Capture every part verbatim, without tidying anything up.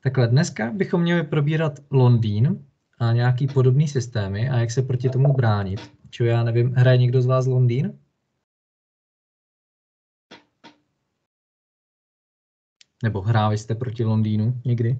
Takhle, dneska bychom měli probírat Londýn a nějaký podobný systémy a jak se proti tomu bránit. Čo já nevím, hraje někdo z vás Londýn? Nebo hráli jste proti Londýnu někdy?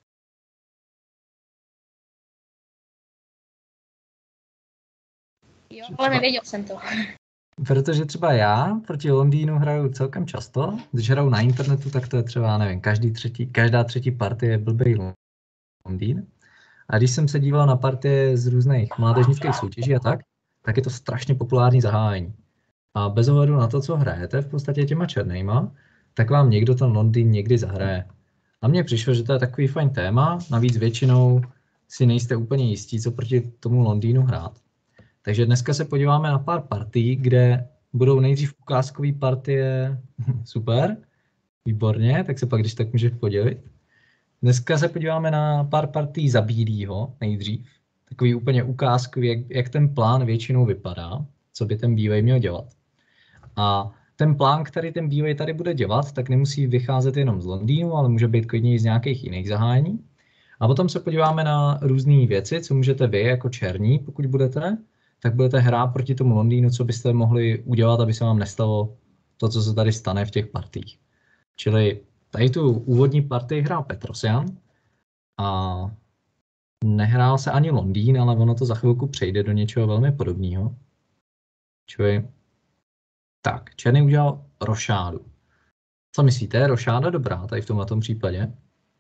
Jo, ale nevěděl jsem to. Protože třeba já proti Londýnu hraju celkem často. Když hraju na internetu, tak to je třeba, nevím, každý třetí, každá třetí partie je blbej Londýn. A když jsem se díval na partie z různých mládežnických soutěží a tak, tak je to strašně populární zahájení. A bez ohledu na to, co hrajete v podstatě těma černejma, tak vám někdo ten Londýn někdy zahraje. A mně přišlo, že to je takový fajn téma, navíc většinou si nejste úplně jistí, co proti tomu Londýnu hrát. Takže dneska se podíváme na pár partií, kde budou nejdřív ukázkové partie. Super, výborně, tak se pak když tak můžeš podělit. Dneska se podíváme na pár partií za bílýho nejdřív. Takový úplně ukázkový, jak, jak ten plán většinou vypadá, co by ten bílej měl dělat. A ten plán, který ten bílej tady bude dělat, tak nemusí vycházet jenom z Londýnu, ale může být klidně i z nějakých jiných zahájení. A potom se podíváme na různé věci, co můžete vy jako černí, pokud budete, tak budete hrát proti tomu Londýnu, co byste mohli udělat, aby se vám nestalo to, co se tady stane v těch partích. Čili tady tu úvodní partii hrál Petrosyan a nehrál se ani Londýn, ale ono to za chvilku přejde do něčeho velmi podobného. Čili tak, černý udělal rošádu. Co myslíte, rošáda dobrá tady v tomto případě?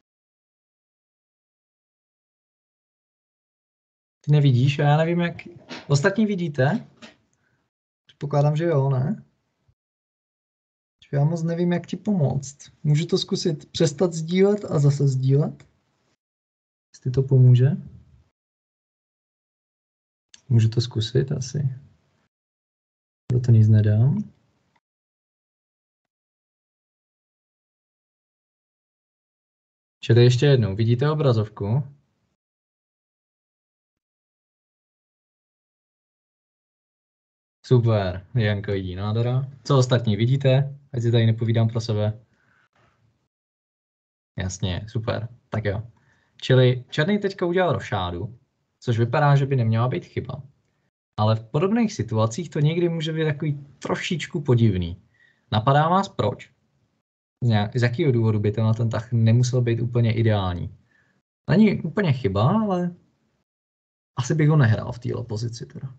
Ty nevidíš a já nevím, jak... Ostatní vidíte? Předpokládám, že jo, ne? Já moc nevím, jak ti pomoct. Můžu to zkusit přestat sdílet a zase sdílet? Jestli to pomůže? Můžu to zkusit asi. Pro to nic nedám. Čili ještě jednou. Vidíte obrazovku? Super, Janko vidí, nádhera. Co ostatní vidíte? Ať si tady nepovídám pro sebe. Jasně, super, tak jo. Čili černý teďka udělal rošádu, což vypadá, že by neměla být chyba. Ale v podobných situacích to někdy může být takový trošičku podivný. Napadá vás proč? Z jakého důvodu by tenhle ten tah nemusel být úplně ideální? Není úplně chyba, ale asi bych ho nehrál v této pozici teda.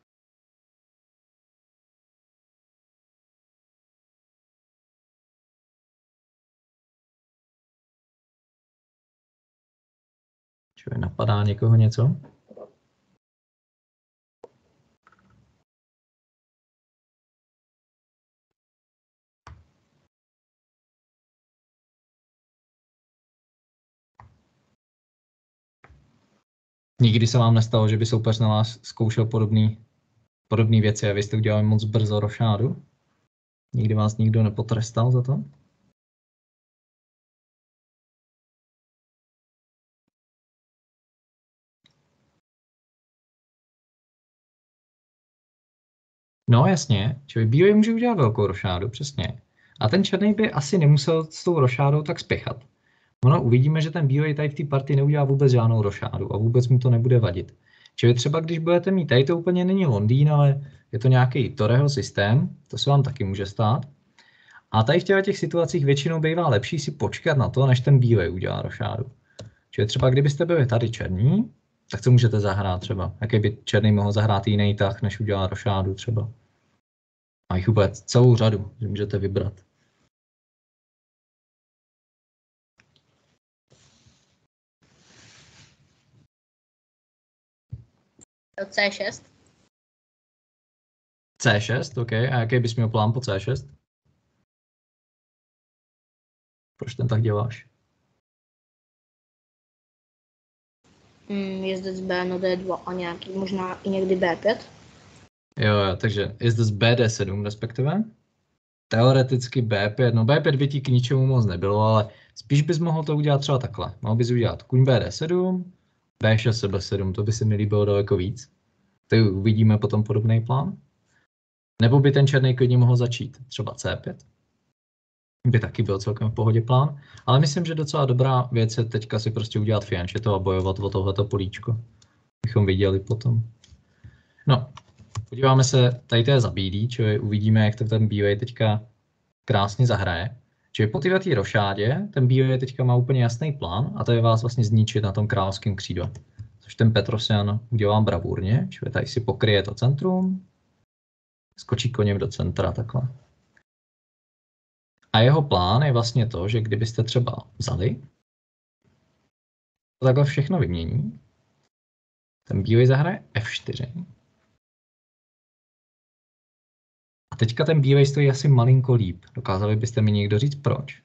Čili napadá někoho něco? Nikdy se vám nestalo, že by soupeř na vás zkoušel podobný, podobný věci a vy jste udělali moc brzo rošádu? Nikdy vás nikdo nepotrestal za to? No jasně, čili bílý může udělat velkou rošádu, přesně. A ten černý by asi nemusel s tou rošádou tak spěchat. Ono uvidíme, že ten bílý tady v té partii neudělá vůbec žádnou rošádu a vůbec mu to nebude vadit. Čili třeba když budete mít, tady to úplně není Londýn, ale je to nějaký Toreho systém, to se vám taky může stát. A tady v těch situacích většinou bývá lepší si počkat na to, než ten bílý udělá rošádu. Čili třeba kdybyste byli tady černí, tak co můžete zahrát třeba? Jaký by černý mohl zahrát jiný tah, než udělá rošádu třeba? A jich úplně celou řadu, že můžete vybrat. C šest. C šest, OK. A jaký bys měl plán po C šest? Proč ten tak děláš? Mm, jezdec B na D dva a nějaký, možná i někdy B pět. Jo, jo, takže jezdec B D sedm respektive. Teoreticky B pět, no B pět by ti k ničemu moc nebylo, ale spíš bys mohl to udělat třeba takhle. Mohl bys udělat kuň B D sedm, B šest B sedm, to by se mi líbilo daleko víc. Tak uvidíme potom podobný plán. Nebo by ten černý klidně mohl začít třeba C pět. by taky byl celkem v pohodě plán, ale myslím, že docela dobrá věc je teďka si prostě udělat fiančeto a bojovat o tohleto políčko, bychom viděli potom. No, podíváme se, tady to je za bílý, čili uvidíme, jak to ten bílej teďka krásně zahraje. Čili po této rošádě ten bílej teďka má úplně jasný plán a to je vás vlastně zničit na tom královském křídle. Což ten Petrosian udělá bravurně, čili tady si pokryje to centrum, skočí koněm do centra takhle. A jeho plán je vlastně to, že kdybyste třeba vzali, to takhle všechno vymění, ten bílej zahraje F čtyři. A teďka ten bílej stojí asi malinko líp. Dokázali byste mi někdo říct proč?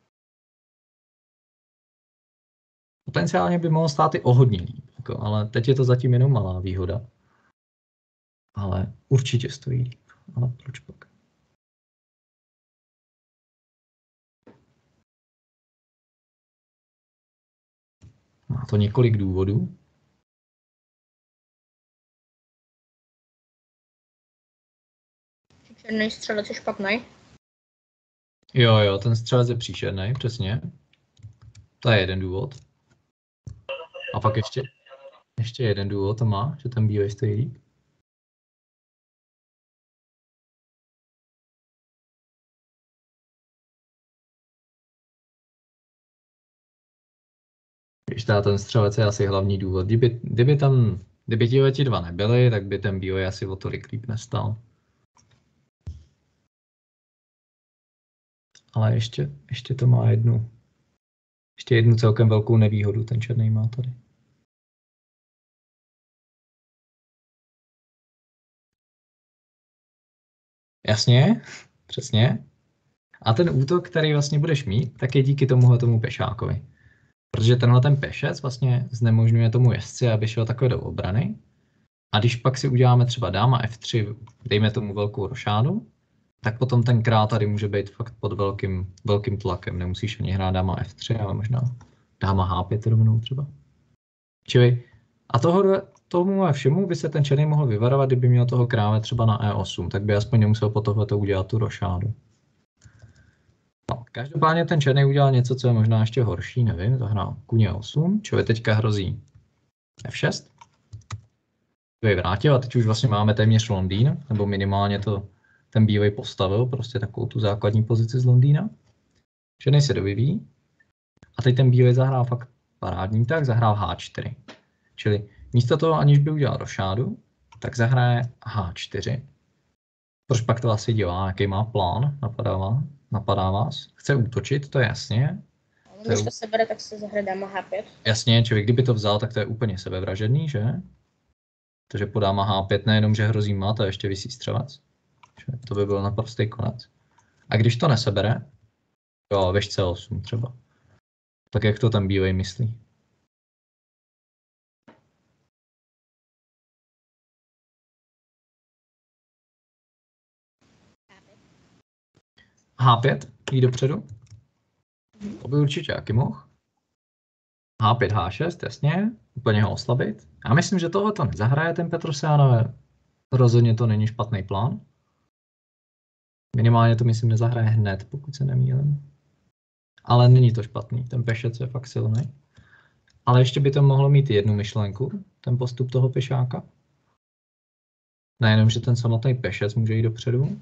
Potenciálně by mohl stát i o hodně líp, jako, ale teď je to zatím jenom malá výhoda. Ale určitě stojí líp. Ale proč pak? Má to několik důvodů. Černý střelec je špatný. Jo, jo, ten střelec je příšerný, přesně. To je jeden důvod. A pak ještě, ještě jeden důvod to má, že ten bílej stojí líp. Když teda ten střelec je asi hlavní důvod. Kdyby, kdyby tam, kdyby ti dva nebyli, tak by ten bílej asi o tolik líp nestal. Ale ještě, ještě to má jednu, ještě jednu celkem velkou nevýhodu, ten černý má tady. Jasně, přesně. A ten útok, který vlastně budeš mít, tak je díky tomuhle tomu pešákovi. Protože tenhle ten pešec vlastně znemožňuje tomu jezdci, aby šel takhle do obrany. A když pak si uděláme třeba dáma F tři, dejme tomu velkou rošádu, tak potom ten král tady může být fakt pod velkým, velkým tlakem. Nemusíš ani hrát dáma F tři, ale možná dáma H pět rovnou třeba. Čili a toho, tomu a všemu by se ten černý mohl vyvarovat, kdyby měl toho krále třeba na E osm, tak by aspoň nemusel po tohleto udělat tu rošádu. No, každopádně ten černý udělal něco, co je možná ještě horší, nevím, zahrál kůň E osm, čili teďka hrozí F šest. To vrátil a teď už vlastně máme téměř Londýn, nebo minimálně to ten bílej postavil, prostě takovou tu základní pozici z Londýna. Černý se dovyvíjí. A teď ten bílej zahrál fakt parádní, tak zahrál H čtyři. Čili místo toho, aniž by udělal rošádu, tak zahraje H čtyři. Proč pak to asi dělá? Jaký má plán? Napadá vás? Napadá vás? Chce útočit, to je jasně. Když to sebere, tak se zahraje dáma H pět. Jasně, člověk kdyby to vzal, tak to je úplně sebevražedný, že? Takže po dáma H pět nejenom, že hrozí mat, a ještě visí střelec. To by byl naprostý konec. A když to nesebere, jo, veš C osm třeba, tak jak to ten bílej myslí? H pět, jít dopředu. To by určitě jaký mohl. H pět, H šest, jasně, úplně ho oslabit. Já myslím, že tohle to nezahraje ten Petrosian, ale rozhodně to není špatný plán. Minimálně to myslím nezahraje hned, pokud se nemýlím. Ale není to špatný, ten pešec je fakt silný. Ale ještě by to mohlo mít jednu myšlenku, ten postup toho pešáka. Nejenom, že ten samotný pešec může jít dopředu.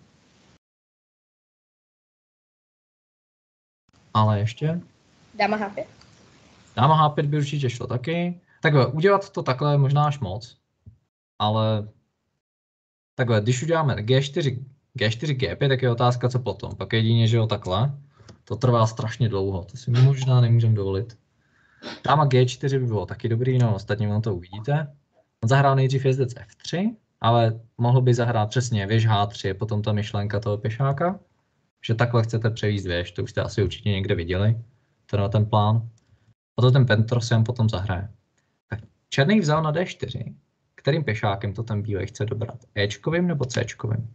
Ale ještě. Dáma H pět. Dáma H pět by určitě šlo taky. Takhle, udělat to takhle možná až moc. Ale takhle, když uděláme G čtyři, G čtyři, G pět, tak je otázka, co potom. Pak jedině, že jo, takhle. To trvá strašně dlouho, to si možná nemůžeme dovolit. Dáma G čtyři by bylo taky dobrý, no ostatně vám to uvidíte. On zahrál nejdřív jezdec F tři, ale mohl by zahrát přesně věž H tři, potom ta myšlenka toho pešáka, že takhle chcete převízt věž, to už jste asi určitě někde viděli, tenhle ten plán. A to ten Petrosian potom zahraje. Tak černý vzal na D čtyři, kterým pešákem to ten bílej chce dobrat? Ečkovým nebo Cčkovým?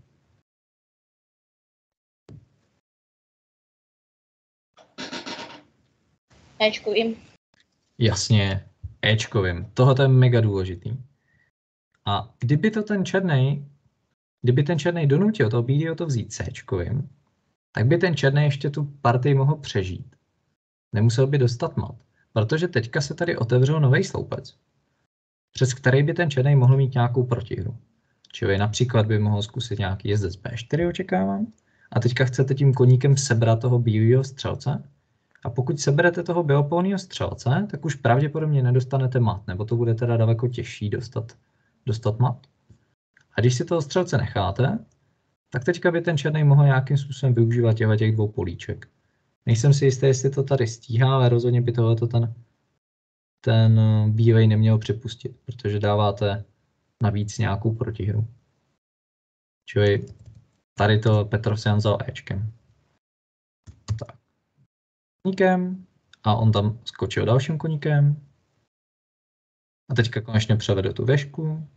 Ečkovým. Jasně, Ečkovým. Tohle je mega důležitý. A kdyby to ten černý, kdyby ten černý donutil toho bílého to vzít Cčkovým, tak by ten černý ještě tu partii mohl přežít. Nemusel by dostat mat, protože teďka se tady otevřel nový sloupec, přes který by ten černý mohl mít nějakou protihru. Čili například by mohl zkusit nějaký jezdec bé čtyři, očekávám, a teďka chcete tím koníkem sebrat toho bílého střelce. A pokud seberete toho biopolního střelce, tak už pravděpodobně nedostanete mat, nebo to bude teda daleko těžší dostat, dostat mat. A když si toho střelce necháte, tak teďka by ten černý mohl nějakým způsobem využívat těchto těch dvou políček. Nejsem si jistý, jestli to tady stíhá, ale rozhodně by tohleto ten, ten bílej neměl připustit, protože dáváte navíc nějakou protihru. Čili tady to Petrosyan vzal Ečkem. Tak. Koníkem. A on tam skočil dalším koníkem. A teďka konečně převede tu vešku.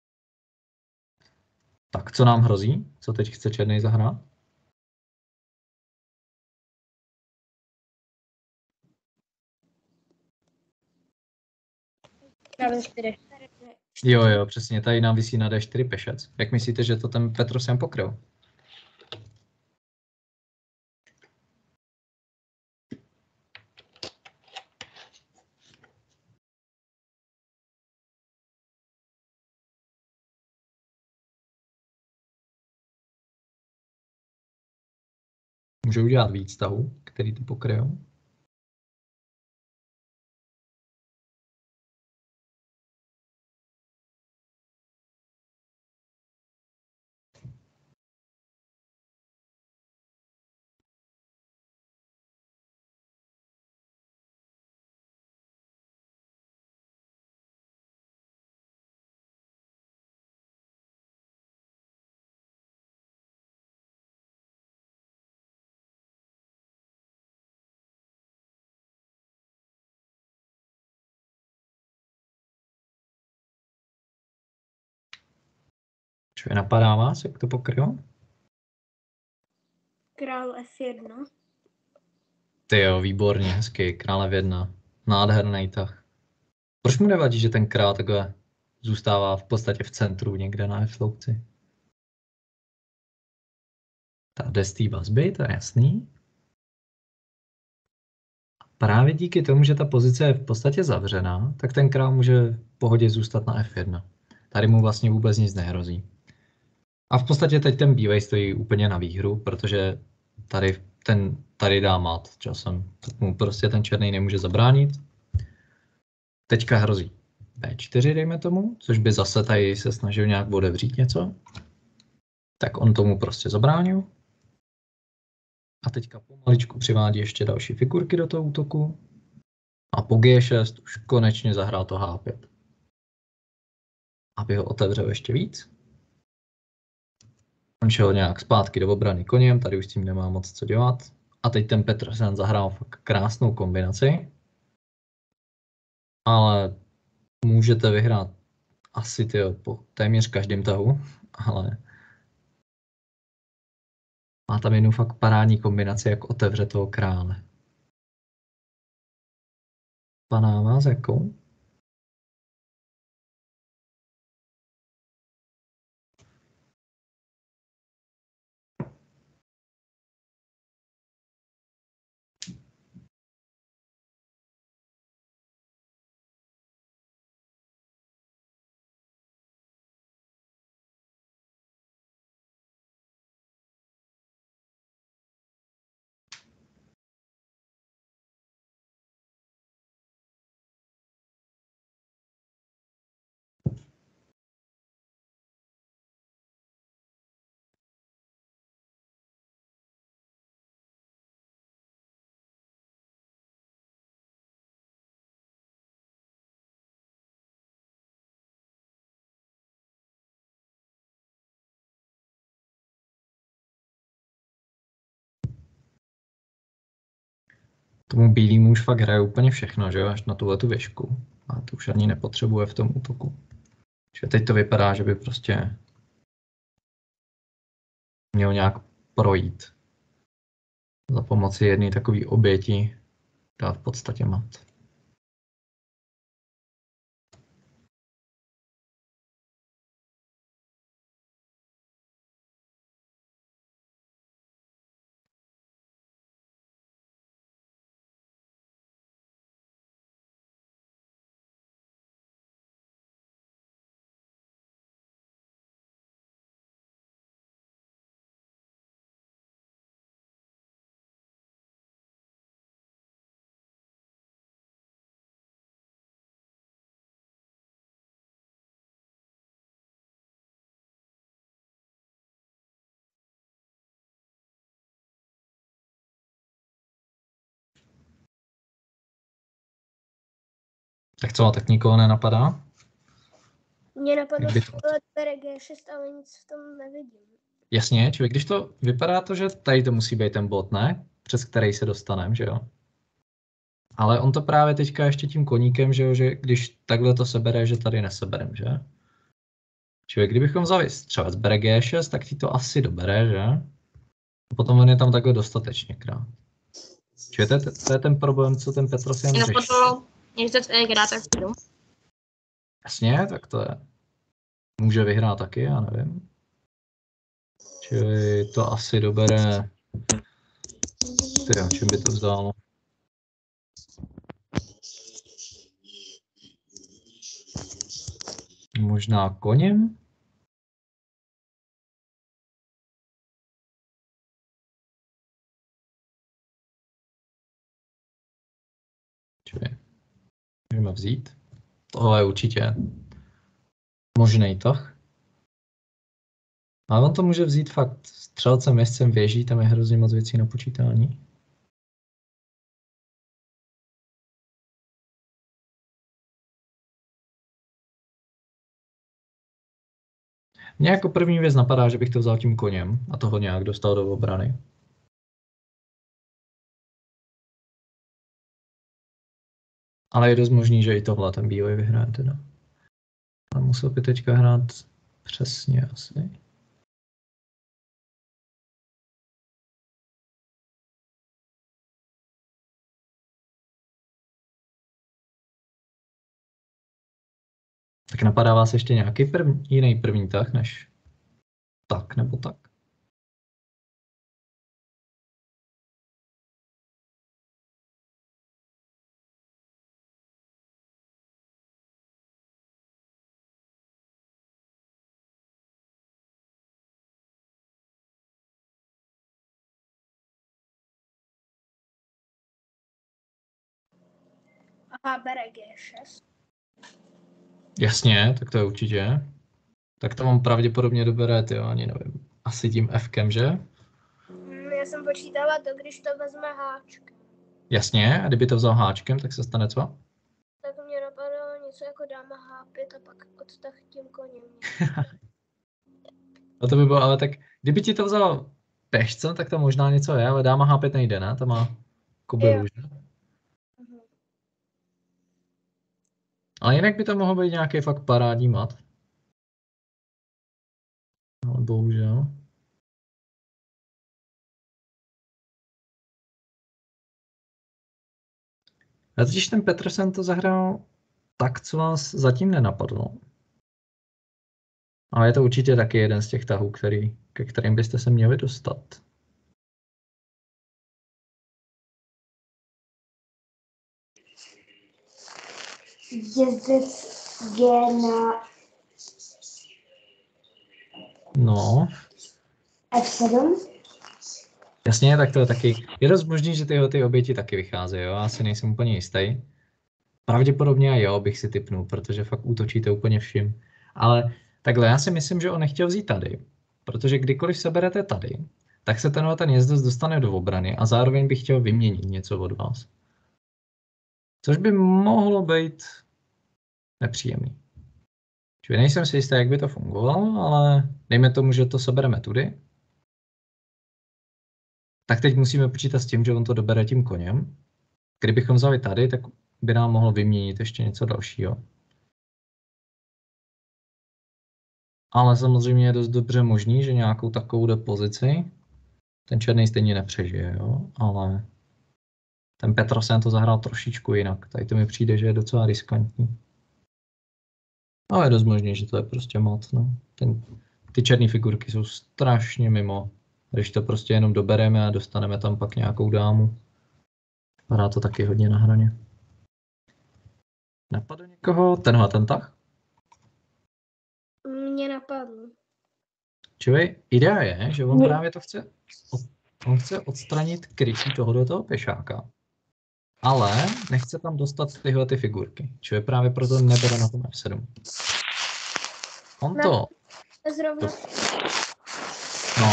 Tak, co nám hrozí? Co teď chce černý zahrát? Jo, jo, přesně, tady nám visí na dé čtyři pešec. Jak myslíte, že to ten Petrosyan pokryl? Můžu udělat víc tahů, který to pokryjou. Čo je napadá vás, jak to pokrylo? Král ef jedna. Ty jo, výborně, hezký, král ef jedna. Nádherný tah. Proč mu nevadí, že ten král takhle zůstává v podstatě v centru někde na F sloupci? Ta jde z té vazby, to je jasný. Právě díky tomu, že ta pozice je v podstatě zavřená, tak ten král může v pohodě zůstat na ef jedna. Tady mu vlastně vůbec nic nehrozí. A v podstatě teď ten bílej stojí úplně na výhru, protože tady, ten, tady dá mat časem. Tak mu prostě ten černý nemůže zabránit. Teďka hrozí bé čtyři, dejme tomu, což by zase tady se snažil nějak odevřít něco. Tak on tomu prostě zabránil. A teďka pomaličku přivádí ještě další figurky do toho útoku. A po gé šest už konečně zahrál to há pět. Aby ho otevřel ještě víc. On šel nějak zpátky do obrany koněm, tady už s tím nemá moc co dělat. A teď ten Petrosyan zahrál fakt krásnou kombinaci. Ale můžete vyhrát asi tyjo, po téměř každém tahu, ale má tam jednu fakt parádní kombinaci, jak otevře toho krále. Paná vás jakou? Tomu bílýmu už fakt hraje úplně všechno, že jo, až na tuhletu věžku. A to už ani nepotřebuje v tom útoku. Že teď to vypadá, že by prostě měl nějak projít. Za pomoci jedné takové oběti dát v podstatě mat. Tak co, tak nikoho nenapadá? Mě napadlo, Jak by že to- to bere G šest, ale nic v tom nevidím. Jasně, člověk, když to vypadá to, že tady to musí být ten bod, ne? Přes který se dostaneme, že jo? Ale on to právě teďka ještě tím koníkem, že jo, že když takhle to sebere, že tady neseberem, že? Člověk, kdybychom vzali střelec bere G šest, tak ti to asi dobere, že? A potom on je tam takhle dostatečně krát. Čili to je, to je ten problém, co ten Petrosian Já řeší. potom, jezdec E hrát tak jdu. Jasně, tak to je. Může vyhrát taky, já nevím. Čili to asi dobere... Tyjo, čím by to vzal? Možná koněm? Čili můžeme vzít. Tohle je určitě možný tah. Ale on to může vzít fakt střelcem, jezdcem, věží, tam je hrozně moc věcí na počítání. Mně jako první věc napadá, že bych to vzal tím koněm a toho nějak dostal do obrany. Ale je dost možný, že i tohle ten bílej vyhraje teda. Ale musel by teďka hrát přesně asi. Tak napadá vás ještě nějaký první, jiný první tah než tak nebo tak? Aha, bere G šest. Jasně, tak to je určitě. Tak to mám pravděpodobně dobere, jo, ani nevím. Asi tím Fkem, že? Hmm, já jsem počítala to, když to vezme háčkem. Jasně, a kdyby to vzal háčkem, tak se stane co? Tak mě napadlo něco jako dáma H pět a pak odtah tím koněm. A to by bylo, ale tak, kdyby ti to vzal pešcem, tak to možná něco je, ale dáma H pět nejde, ne? To má kobylu, že? Mhm. Ale jinak by to mohlo být nějaký fakt parádní mat. Ale bohužel. A totiž ten Petersen to zahrál tak, co vás zatím nenapadlo. Ale je to určitě taky jeden z těch tahů, který, ke kterým byste se měli dostat. Jezdec G na No, F sedm. jasně, tak to je taky. Je dost možný, že tyhle ty oběti taky vycházejí, jo? Já si nejsem úplně jistý. Pravděpodobně jo, bych si tipnul, protože fakt útočíte úplně vším. Ale takhle, já si myslím, že on nechtěl vzít tady, protože kdykoliv seberete tady, tak se tenhle ten jezdec dostane do obrany a zároveň bych chtěl vyměnit něco od vás. Což by mohlo být nepříjemný. Čili nejsem si jistý, jak by to fungovalo, ale dejme tomu, že to sebereme tudy. Tak teď musíme počítat s tím, že on to dobere tím koněm. Kdybychom vzali tady, tak by nám mohlo vyměnit ještě něco dalšího. Ale samozřejmě je dost dobře možný, že nějakou takovou pozici ten černý stejně nepřežije, jo? Ale ten Petrosian to zahrál trošičku jinak. Tady to mi přijde, že je docela riskantní. Ale je dost možný, že to je prostě mat, no. Ten, ty černé figurky jsou strašně mimo. Když to prostě jenom dobereme a dostaneme tam pak nějakou dámu. Vypadá to taky hodně na hraně. Napadl někoho tenhle ten tah? Mě napadlo. Čili idea je, že on právě to chce, on chce odstranit krytí tohoto pešáka. Ale nechce tam dostat tyhle ty figurky. Čili právě proto nebere na tom F sedm. On Na- to... Zrovna No.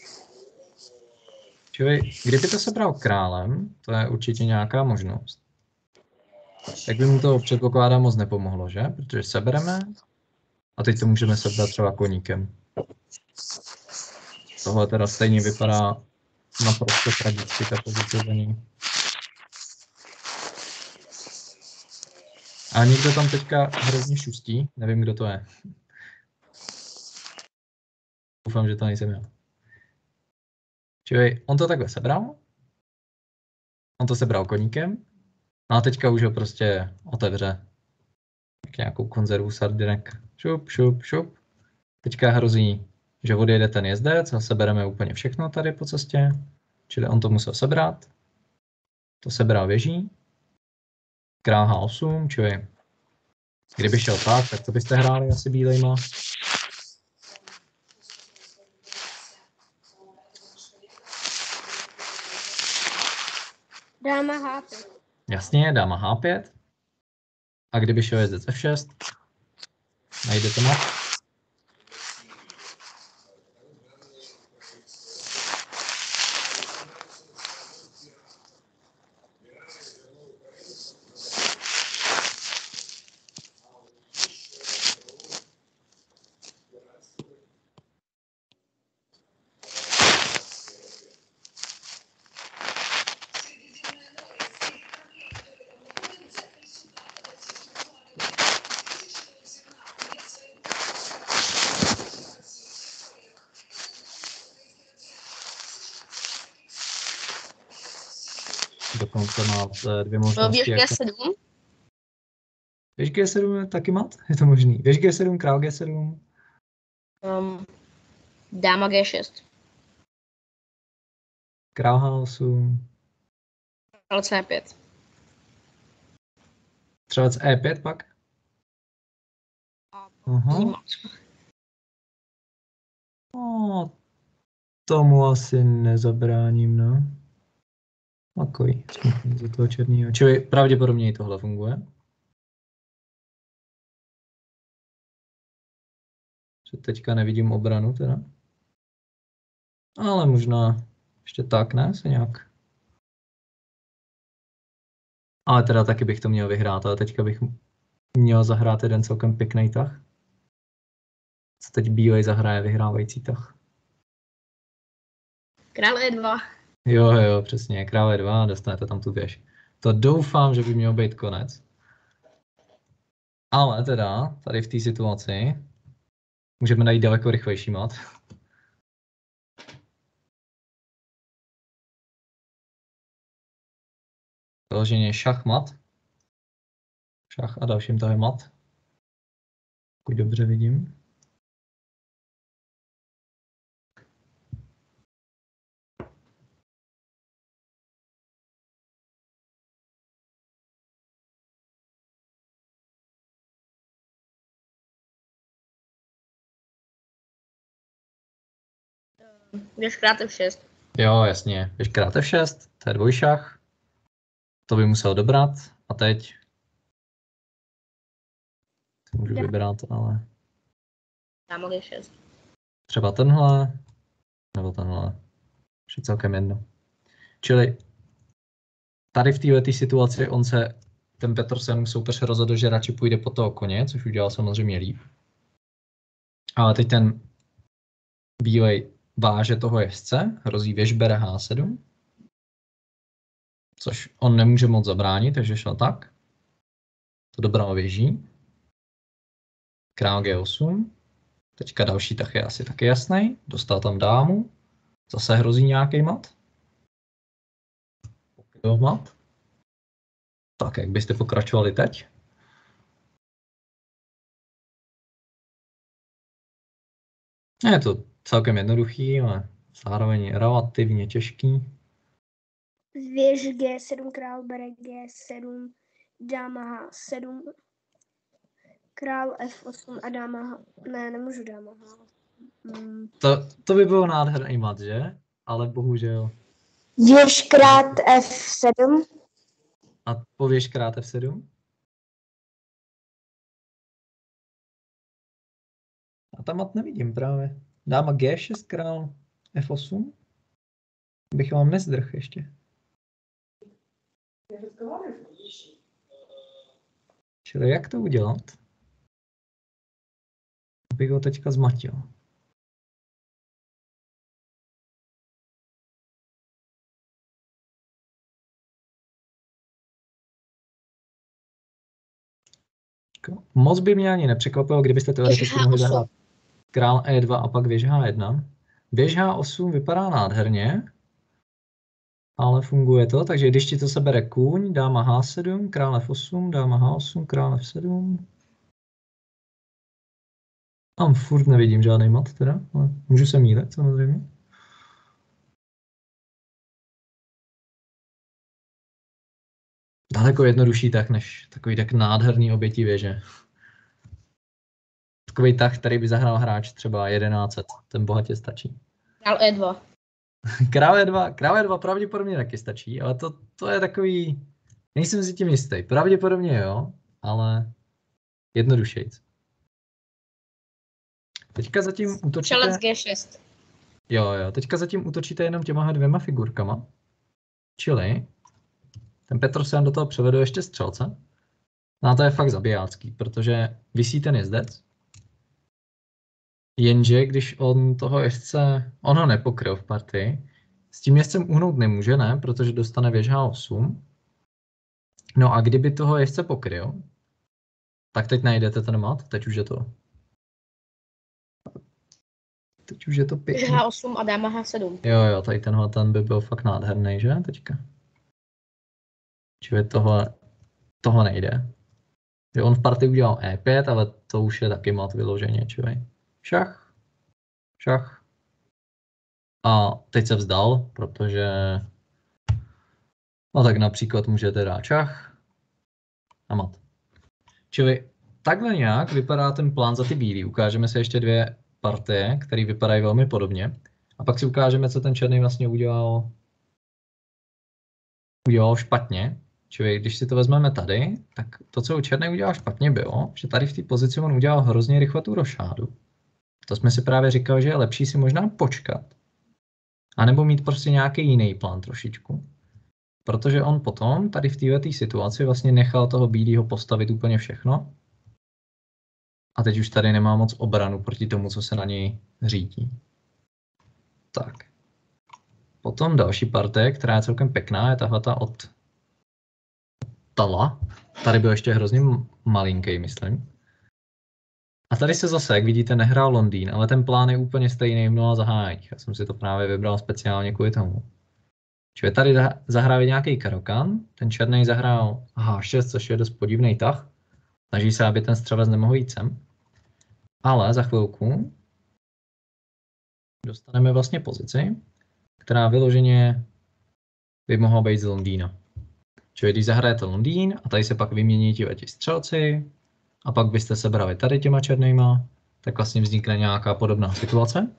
Čili kdyby to sebral králem, to je určitě nějaká možnost. tak by mu to předpokládám moc nepomohlo, že? Protože sebereme a teď to můžeme sebrat třeba koníkem. Tohle teda stejně vypadá naprosto tragicky, ta pozice za ní. A někdo tam teďka hrozně šustí, nevím, kdo to je. Doufám, že to nejsem já. Čili on to takhle sebral. On to sebral koníkem. No a teďka už ho prostě otevře. Tak nějakou konzervu sardinek. Šup, šup, šup. Teďka hrozí, že odjede ten jezdec a sebereme úplně všechno tady po cestě. Čili on to musel sebrat. To sebral věží. Král há osm, čili kdyby šel tak, tak to byste hráli asi bílejma. Dáma há pět. Jasně, dáma há pět. A kdyby šel jezdec ef šest, najdete mat. Dokonce máte dvě možnosti. Běž Jak... gé sedm. Běž gé sedm je taky mat? Je to možný. Běž gé sedm, král gé sedm. Um, dáma gé šest. Král há osm. Král cé pět. Střelec é pět pak. Aha. O, tomu asi nezabráním, no. Takový, za toho černýho. Čili pravděpodobně i tohle funguje. Že teďka nevidím obranu teda. Ale možná ještě tak, ne? Se nějak. Ale teda taky bych to měl vyhrát, ale teďka bych měl zahrát jeden celkem pěkný tah. Co teď bílej zahraje vyhrávající tah. Král é dva. Jo, jo, přesně, král é dva, dostanete tam tu věž. To doufám, že by měl být konec. Ale teda, tady v té situaci můžeme najít daleko rychlejší mat. Vyloženě šach mat. Šach a dalším tahem mat. Pokud dobře vidím. Běž krát ef šest. Jo, jasně. Běž krát ef šest, to je dvojšach. To by musel dobrat. A teď to můžu vybrat, ale Dáma gé šest. třeba tenhle, nebo tenhle. Už je celkem jedno. Čili tady v této situaci on se, ten Petersen soupeř rozhodl, že radši půjde po toho koně, což udělal samozřejmě líp. Ale teď ten bílej váže toho jezdce, hrozí věž bere há sedm, což on nemůže moc zabránit, takže šel tak. To dobral věží. Král gé osm. Teďka další tah je asi taky jasný. Dostal tam dámu. Zase hrozí nějaký mat. Jo, mat. Tak, jak byste pokračovali teď? Je to celkem jednoduchý, ale zároveň relativně těžký. Věž gé sedm, král bere gé sedm, dáma há sedm, král ef osm a dáma há... Ne, nemůžu dáma há. Hmm. To, to by bylo nádherný mat, že? Ale bohužel. Věž krát ef sedm. A pověž krát ef sedm? A tam mat nevidím právě. Dáma gé šest, král ef osm? Bych vám nezdrh ještě. Čili jak to udělat? Abych ho teďka zmatil. Moc by mě ani nepřekvapilo, kdybyste teoreticky mohli zahrát král E dva a pak věž H jedna. Věž H osm vypadá nádherně, ale funguje to, takže když ti to sebere kůň, dáma H sedm, král F osm, dáma H osm, král F sedm. Tam furt nevidím žádný mat teda, ale můžu se mýlit samozřejmě. Daleko jednodušší tak, než takový tak nádherný obětí věže. Takový tah, který by zahrál hráč třeba jedenáct set, ten bohatě stačí. Král E dva. Král E dva, král E dva pravděpodobně taky stačí, ale to, to je takový, nejsem si tím jistý. Pravděpodobně jo, ale jednodušejc. Teďka zatím útočíte... Střelec G šest. Jo, jo, teďka zatím útočíte jenom těma dvěma figurkama. Čili ten Petr se do toho převedl ještě střelce. No a to je fakt zabijácký, protože visí ten jezdec. Jenže když on toho jezdce, on ho nepokryl v partii, s tím jezdcem uhnout nemůže, ne, protože dostane věž H osm. No a kdyby toho jezdce pokryl, tak teď najdete ten mat, teď už je to... Teď už je to pěkný. H osm a dáma H sedm. Jo, jo, tady tenhle ten by byl fakt nádherný, že, teďka. Čili tohle, toho nejde. Že on v partii udělal E pět, ale to už je taky mat vyloženě, čili šach, šach. A teď se vzdal, protože no tak například můžete dát šach a mat. Čili takhle nějak vypadá ten plán za ty bílý. Ukážeme si ještě dvě partie, které vypadají velmi podobně. A pak si ukážeme, co ten černý vlastně udělal, udělal špatně. Čili když si to vezmeme tady, tak to, co u černý udělal špatně, bylo, že tady v té pozici on udělal hrozně rychle tu rošádu. To jsme si právě říkali, že je lepší si možná počkat. A nebo mít prostě nějaký jiný plán trošičku. Protože on potom tady v této situaci vlastně nechal toho bílého postavit úplně všechno. A teď už tady nemá moc obranu proti tomu, co se na něj řídí. Tak. Potom další partie, která je celkem pěkná, je tahleta od Tala. Tady byl ještě hrozně malinký, myslím. A tady se zase, jak vidíte, nehrál Londýn, ale ten plán je úplně stejný v mnoha zahájeních. Já jsem si to právě vybral speciálně kvůli tomu. Čili tady zahrál nějaký karokan, ten černý zahrál H šest, což je dost podivný tah. Snaží se, aby ten střelec nemohl jít sem. Ale za chvilku dostaneme vlastně pozici, která vyloženě by mohla být z Londýna. Čili když zahrajete Londýn a tady se pak vymění ti střelci a pak byste se brali tady těma černýma, tak vlastně vznikne nějaká podobná situace.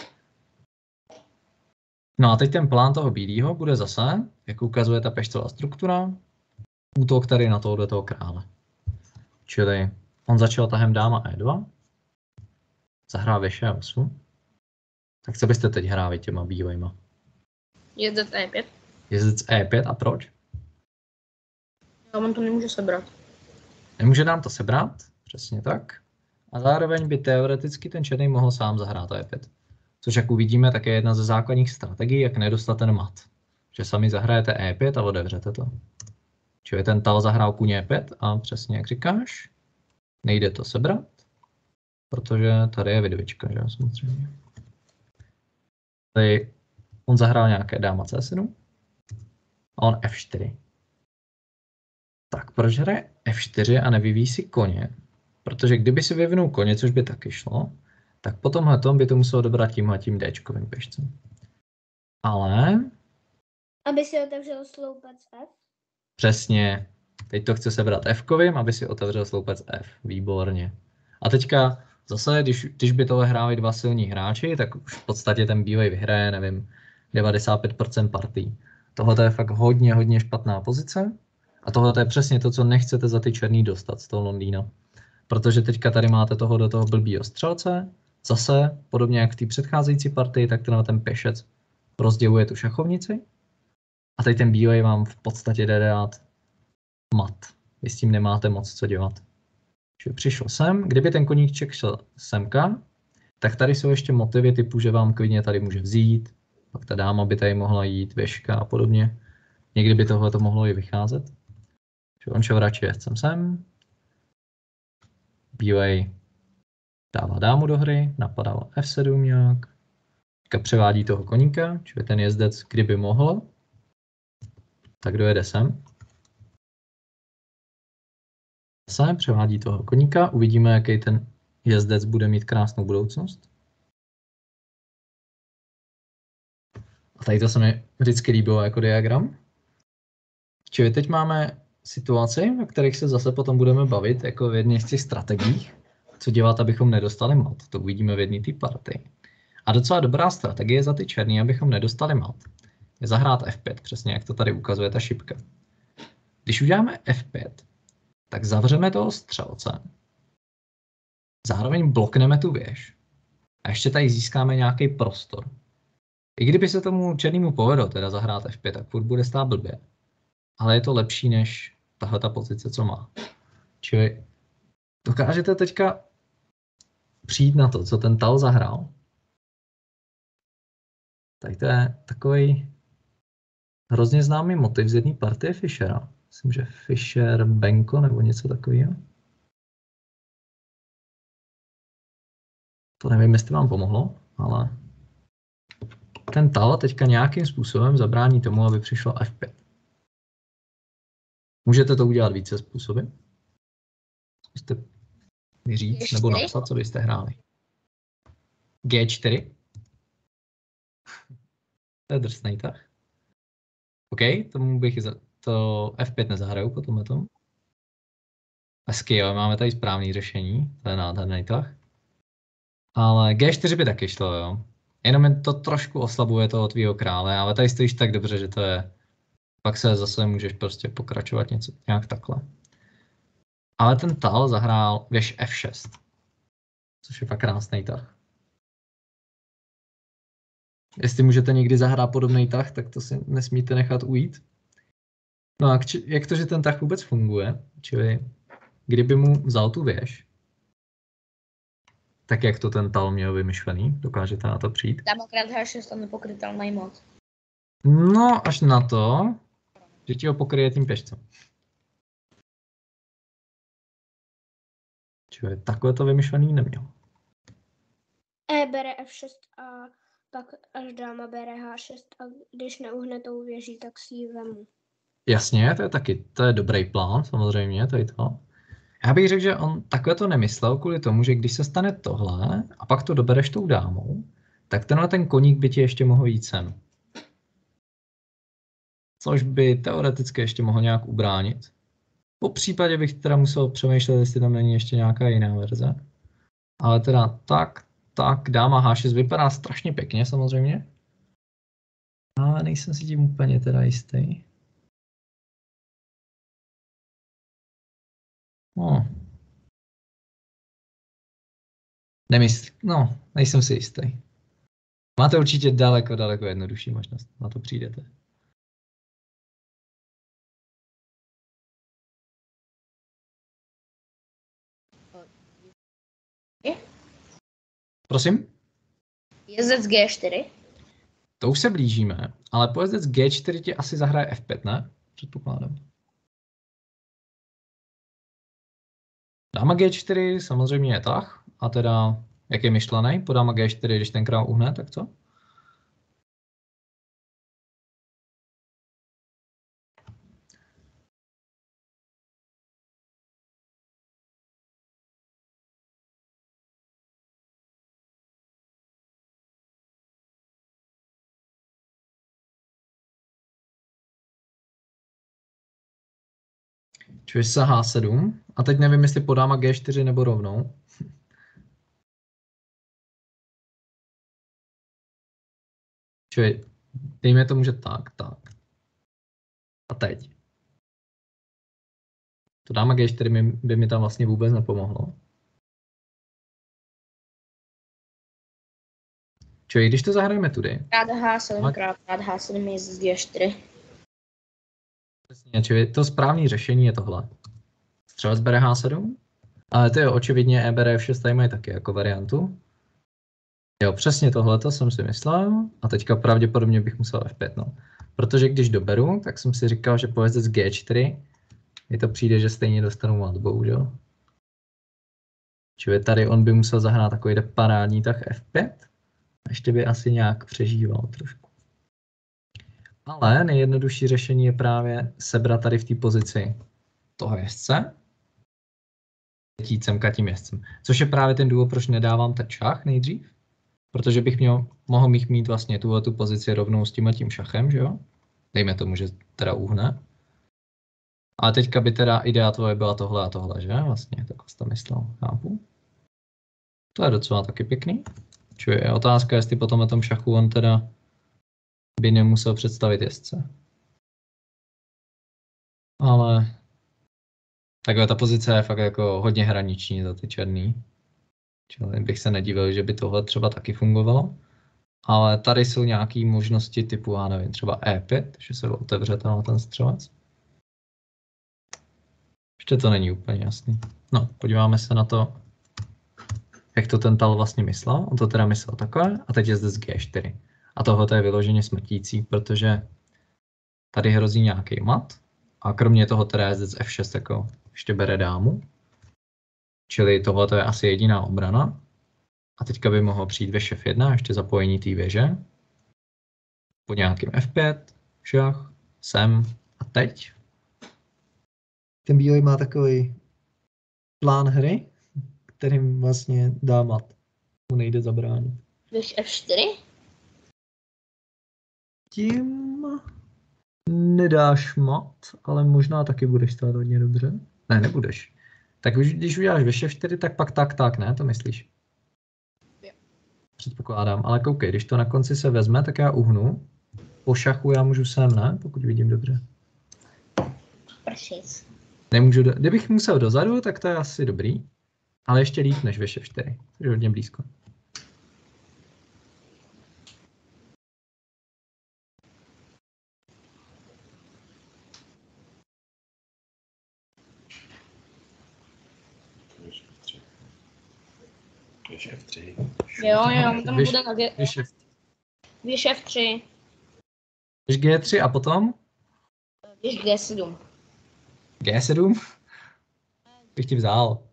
No a teď ten plán toho bílého bude zase, jak ukazuje ta peštová struktura, útok tady na tohoto toho krále. Čili on začal tahem dáma E dva, zahrál věž E osm. Tak co byste teď hráli těma bílejma? Jezdec E pět. Jezdec E pět a proč? Já on to nemůže sebrat. Nemůže nám to sebrat, přesně tak. A zároveň by teoreticky ten černý mohl sám zahrát E pět. Což jak uvidíme, tak je jedna ze základních strategií, jak nedostat ten mat. Že sami zahrajete E pět a otevřete to. Čili ten Tal zahrál kůň E pět a přesně jak říkáš, nejde to sebrat, protože tady je vidvička, že jo, samozřejmě. Tady on zahrál nějaké dáma C sedm a on F čtyři. Tak proč hraje F čtyři a nevyvíjí si koně? Protože kdyby si vyvinul koně, což by taky šlo, tak po tomhletom by to muselo dobrat tímhletím Dčkovým pěšcem. Ale... Aby si otevřel sloupec F? Přesně. Teď to chce sebrat F-kovým, aby si otevřel sloupec F. Výborně. A teďka zase, když, když by tohle hráli dva silní hráči, tak už v podstatě ten bílej vyhraje, nevím, devadesát pět procent partí. Tohle je fakt hodně, hodně špatná pozice. A tohle je přesně to, co nechcete za ty černý dostat z toho Londýna. Protože teďka tady máte toho do toho blbýho střelce. Zase, podobně jak v té předcházející partii, tak tenhle ten pěšec rozděluje tu šachovnici. A teď ten bílej vám v podstatě jde dát mat. vy s tím nemáte moc co dělat. Čili přišel sem, kdyby ten koníček šel semka, tak tady jsou ještě motivy typu, že vám klidně tady může vzít, pak ta dáma by tady mohla jít, věžka a podobně. Někdy by tohle to mohlo i vycházet. Čili on šel radši jezdcem sem. Bílej dává dámu do hry, napadával F sedm nějak. Převádí toho koníka, čili ten jezdec, kdyby mohl, tak dojede sem. Sem převádí toho koníka, uvidíme, jaký ten jezdec bude mít krásnou budoucnost. A tady to se mi vždycky líbilo jako diagram. Čili teď máme situaci, o kterých se zase potom budeme bavit, jako v jedné z těch strategiích, co dělat, abychom nedostali mat. To uvidíme v jedné té partii. A docela dobrá strategie za ty černý, abychom nedostali mat, je zahrát F pět, přesně jak to tady ukazuje ta šipka. Když uděláme F pět, tak zavřeme toho střelce, zároveň blokneme tu věž a ještě tady získáme nějaký prostor. I kdyby se tomu černému povedlo teda zahrát F pět, tak furt bude stát blbě. Ale je to lepší než tahle ta pozice, co má. Čili dokážete teďka přijít na to, co ten Tal zahrál. Tady to je takový hrozně známý motiv z jedné partie Fischera. Myslím, že Fischer, Benko nebo něco takového. To nevím, jestli vám pomohlo, ale ten Tal teďka nějakým způsobem zabrání tomu, aby přišlo F pět. Můžete to udělat více způsoby. Zkuste mi říct nebo napsat, co byste hráli. G čtyři. To je drsnej tah. OK, tomu bych za, to F pět nezahraju po tomhle tom. Hezky, jo, máme tady správný řešení, to je nádherný tah. Ale G čtyři by taky šlo, jo. Jenom to trošku oslabuje toho tvýho krále, ale tady stojíš tak dobře, že to je... Pak se zase můžeš prostě pokračovat něco nějak takhle. Ale ten Tal zahrál věž F šest, což je fakt krásný tah. Jestli můžete někdy zahrát podobný tah, tak to si nesmíte nechat ujít. No a jak to, že ten tah vůbec funguje, čili kdyby mu vzal tu věž, tak jak to ten Tal měl vymyšlený, dokážete na to přijít? Dámakrát H šest a nepokrytelný mod. No, až na to, že ti ho pokryje tím pěšcem. Čili takhle to vymyšlený neměl. E bere F šest a pak až dáma bere H šest a když neuhne tou věží, tak si ji vemu. Jasně, to je taky, to je dobrý plán, samozřejmě, to je to. Já bych řekl, že on takhle to nemyslel kvůli tomu, že když se stane tohle a pak to dobereš tou dámou, tak tenhle ten koník by ti ještě mohl jít sem. Což by teoreticky ještě mohl nějak ubránit. Po případě bych teda musel přemýšlet, jestli tam není ještě nějaká jiná verze. Ale teda tak, tak, dáma H šest vypadá strašně pěkně samozřejmě. Ale nejsem si tím úplně teda jistý. No. Nemysl, no, nejsem si jistý. Máte určitě daleko, daleko jednodušší možnost. Na to přijdete. Je? Prosím? Jezdec G čtyři. To už se blížíme, ale po jezdec G čtyři ti asi zahraje F pět, ne? Předpokládám. Dáma G čtyři samozřejmě je tah, a teda jak je myšlený, po dáma G čtyři, když ten král uhne, tak co? Čili se H sedm. A teď nevím, jestli podáma G čtyři nebo rovnou. Čili dejme tomu, že tak, tak. A teď. To dáma G čtyři by, by mi tam vlastně vůbec nepomohlo. Čili když to zahrajeme tudy. Krát H sedm, krát, krát H sedm je z G čtyři. Přesně, čili to správné řešení je tohle. střelec bere há sedm, ale to je očividně e bere ef šest, tady mají taky jako variantu. Jo, přesně tohleto jsem si myslel a teďka pravděpodobně bych musel ef pět, no. Protože když doberu, tak jsem si říkal, že po jezdec gé čtyři mi to přijde, že stejně dostanu mat, bohužel. Čili tady on by musel zahrát takový parádní tah ef pět a ještě by asi nějak přežíval trošku. Ale nejjednodušší řešení je právě sebrat tady v té pozici toho jezdce, letít semka tím jezdcem. Což je právě ten důvod, proč nedávám ten šach nejdřív, protože bych měl, mohl mít, mít vlastně tuhle tu pozici rovnou s tím a tím šachem, že jo? Dejme tomu, že teda uhne. A teďka by teda idea tvoje byla tohle a tohle, že? Vlastně, tak to myslel, chápu. To je docela taky pěkný. Čili je otázka, jestli po tomhle tom šachu on teda by nemusel představit jezdce. Ale takhle ta pozice je fakt jako hodně hraniční za ty černý. Čili bych se nedivil, že by tohle třeba taky fungovalo. Ale tady jsou nějaké možnosti typu, já nevím, třeba é pět, že se otevře tenhle ten střelec. Ještě to není úplně jasný. No, podíváme se na to, jak to ten Tal vlastně myslel. On to teda myslel takhle a teď je zde z gé čtyři. A tohle je vyloženě smrtící, protože tady hrozí nějaký mat a kromě toho teda je zde z ef šest jako ještě bere dámu. Čili tohle je asi jediná obrana. A teďka by mohlo přijít ve ef jedna, ještě zapojení té věže. Po nějakým ef pět, šach, sem a teď. Ten bílej má takový plán hry, kterým vlastně dá mat. Mu nejde zabránit. Víš ef čtyři? Tím nedáš mat, ale možná taky budeš stát hodně dobře. Ne, nebudeš. Tak už, když uděláš ve ef čtyři, tak pak tak, tak, ne? To myslíš? Jo. Předpokládám. Ale koukej, když to na konci se vezme, tak já uhnu. Po šachu já můžu sem, ne? Pokud vidím dobře. Pršic. Nemůžu, do... Kdybych musel dozadu, tak to je asi dobrý. Ale ještě líp než ve ef čtyři. To je hodně blízko. Víš ef tři. Jo, jo, tam Víš- bude na G... Víš, Víš ef tři. víš gé tři a potom Víš gé sedm. gé sedm? Bych ti vzal.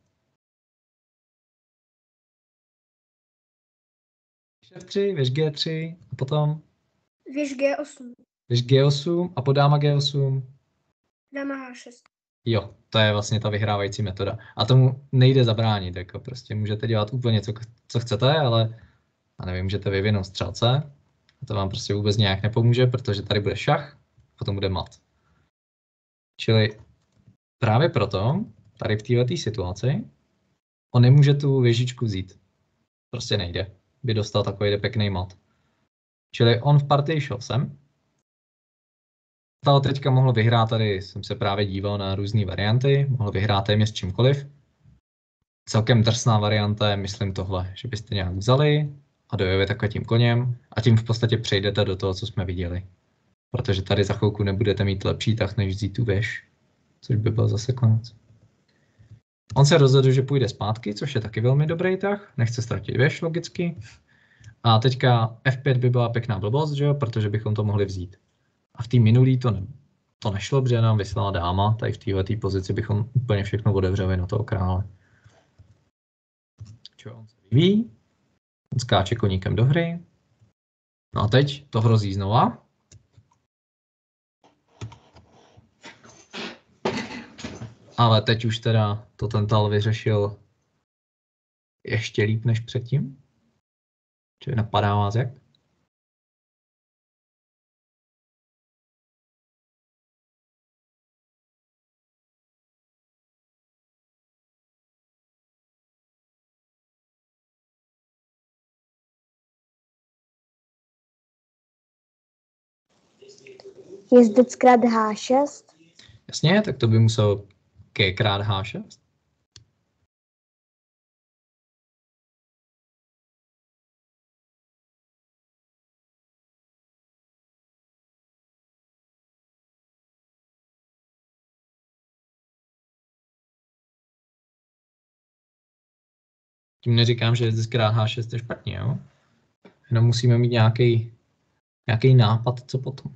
Víš ef tři, víš gé tři a potom Věž gé osm, víš gé osm a podáma gé osm. dáma há šest. Jo, to je vlastně ta vyhrávající metoda. A tomu nejde zabránit, jako prostě můžete dělat úplně co, co chcete, ale a nevím, můžete vyvinout střelce. A to vám prostě vůbec nějak nepomůže, protože tady bude šach, potom bude mat. Čili právě proto, tady v této situaci, on nemůže tu věžičku vzít. Prostě nejde. By dostal takový pěkný mat. Čili on v partii šel sem. Tal teďka mohl vyhrát, tady jsem se právě díval na různé varianty, mohl vyhrát téměř čímkoliv. Celkem drsná varianta je, myslím, tohle, že byste nějak vzali a dojeli takhle tím koněm a tím v podstatě přejdete do toho, co jsme viděli. Protože tady za chvilku nebudete mít lepší tah, než vzít tu věž, což by byl zase konec. On se rozhodl, že půjde zpátky, což je taky velmi dobrý tah, nechce ztratit věž logicky. A teďka ef pět by byla pěkná blbost, že jo, protože bychom to mohli vzít. A v té minulý to, ne, to nešlo, protože nám vyslala dáma, tady v této pozici bychom úplně všechno otevřeli na toho krále. Čo, on se vyvíjí, on skáče koníkem do hry. No a teď to hrozí znova. Ale teď už teda to ten Tal vyřešil ještě líp než předtím. Čili napadá vás jak? Jezdec krát há šest, Jasně, tak to by musel K krát há šest. Tím neříkám, že vždycky hrát há šest je špatně, jo? Jenom musíme mít nějaký nějaký nápad, co potom.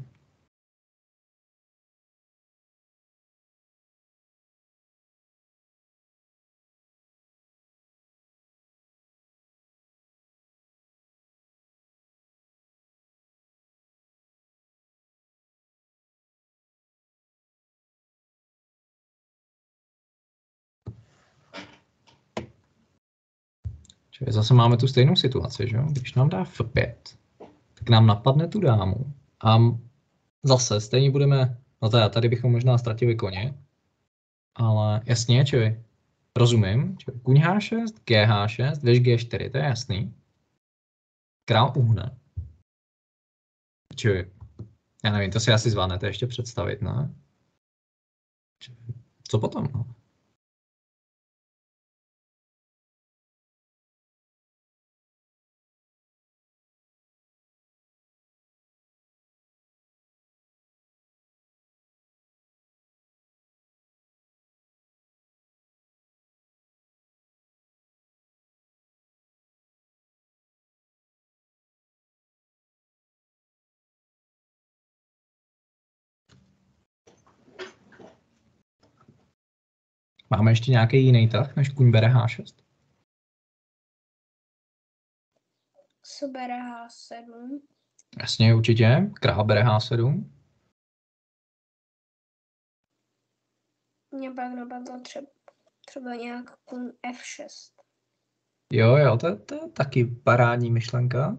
Čili zase máme tu stejnou situaci, že jo? Když nám dá ef pět, tak nám napadne tu dámu a zase stejně budeme, no teda tady bychom možná ztratili koně, ale jasně, čili rozumím, čili kuň há šest, gé há šest, věž gé čtyři, to je jasný. Král uhne. Čili, já nevím, to si asi zvládnete ještě představit, ne? Čili, co potom, no? Máme ještě nějaký jiný tah, než kuň bere há šest? Co bere há sedm? Jasně, určitě. Král bere há sedm. Mě pak napadlo třeba, třeba nějak kuň ef šest. Jo, jo, to, to je taky parádní myšlenka.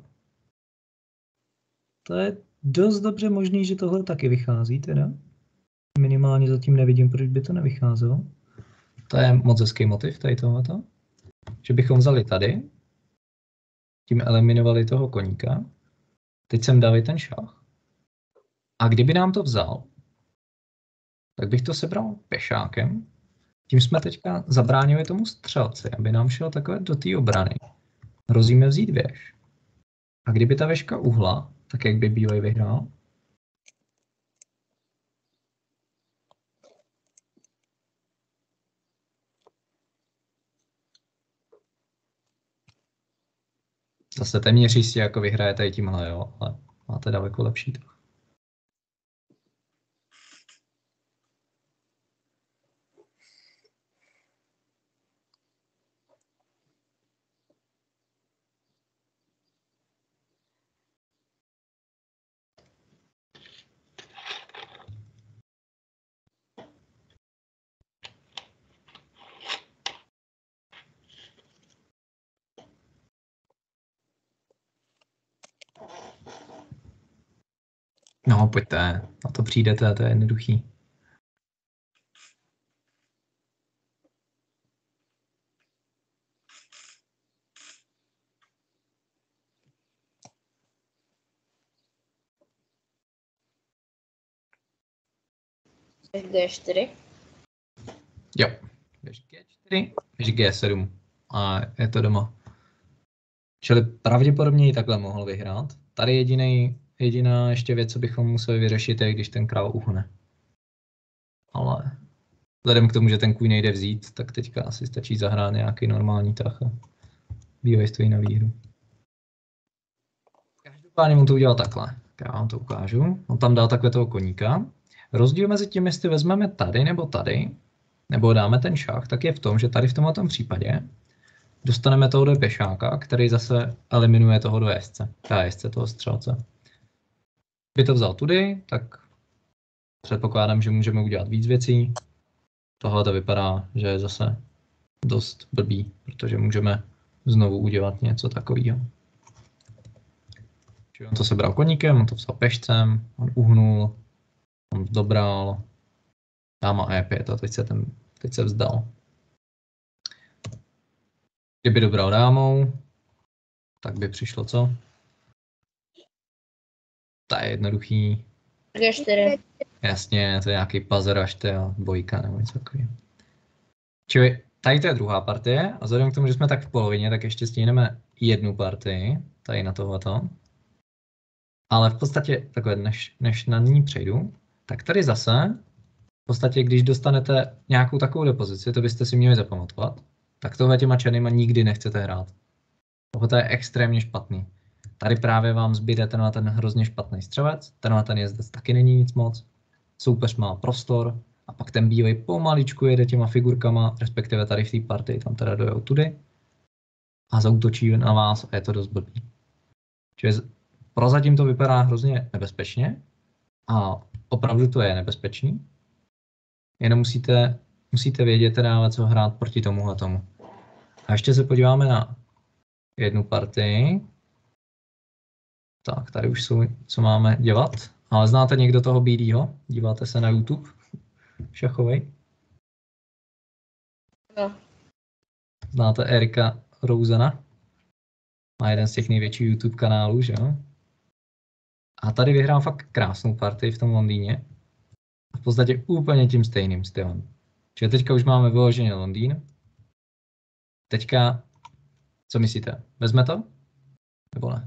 To je dost dobře možný, že tohle taky vychází teda. Minimálně zatím nevidím, proč by to nevycházelo. To je moc hezký motiv, tady tohleto. Že bychom vzali tady, tím eliminovali toho koníka. Teď jsem dali ten šach. A kdyby nám to vzal, tak bych to sebral pešákem. Tím jsme teďka zabránili tomu střelci, aby nám šel takhle do té obrany. Hrozíme vzít věž. A kdyby ta věžka uhla, tak jak by bílej vyhrál? Zase téměř jistě jako vyhraje tady tímhle, jo, ale máte daleko lepší to. No, pojďte, na to přijdete, to je jednoduchý. gé čtyři. Jo, věž gé čtyři, věž gé sedm a je to doma. Čili pravděpodobně ji takhle mohl vyhrát. Tady jediný, jediná ještě věc, co bychom museli vyřešit, je, když ten král uhne. Ale vzhledem k tomu, že ten kůň nejde vzít, tak teďka asi stačí zahrát nějaký normální tah a bílej stojí na výhru. Každopádně on to udělal takhle. Já vám to ukážu. On tam dal takhle toho koníka. Rozdíl mezi tím, jestli vezmeme tady nebo tady, nebo dáme ten šach, tak je v tom, že tady v tomto případě dostaneme toho do pešáka, který zase eliminuje toho do jezdce, ta jezdce toho střelce. Kdyby to vzal tudy, tak předpokládám, že můžeme udělat víc věcí. Tohle to vypadá, že je zase dost blbý, protože můžeme znovu udělat něco takového. Čili on to sebral koníkem, on to vzal pešcem, on uhnul, on dobral, dáma é pět a teď se, ten, teď se vzdal. Kdyby dobral dámou, tak by přišlo co? To je jednoduchý. gé čtyři. Jasně, to je nějaký pazaraš, to je bojka nebo něco takového. Čili tady to je druhá partie a vzhledem k tomu, že jsme tak v polovině, tak ještě stihneme jednu partii, tady na tohleto. Ale v podstatě, takhle, než, než na ní přejdu, tak tady zase, v podstatě, když dostanete nějakou takovou depozici, to byste si měli zapamatovat, tak tohle těma černýma nikdy nechcete hrát. Tohle je extrémně špatný. Tady právě vám zbyde tenhle ten hrozně špatný střelec, tenhle ten jezdec taky není nic moc. Soupeř má prostor a pak ten bílej pomaličku jede těma figurkama, respektive tady v té partii, tam teda dojou tudy a zaútočí na vás a je to dost blbý. Čiže prozatím to vypadá hrozně nebezpečně a opravdu to je nebezpečný. Jenom musíte, musíte vědět teda, co hrát proti tomuhle tomu. A ještě se podíváme na jednu partii. Tak, tady už jsou, co máme dělat. Ale znáte někdo toho bílýho? Díváte se na YouTube? Šachovej? No. Znáte Erika Rousena? Má jeden z těch největších YouTube kanálů, že jo? A tady vyhrál fakt krásnou partii v tom Londýně. A v podstatě úplně tím stejným stylem. Čili teďka už máme vyloženě Londýn. Teďka, co myslíte? Vezme to? Nebo ne?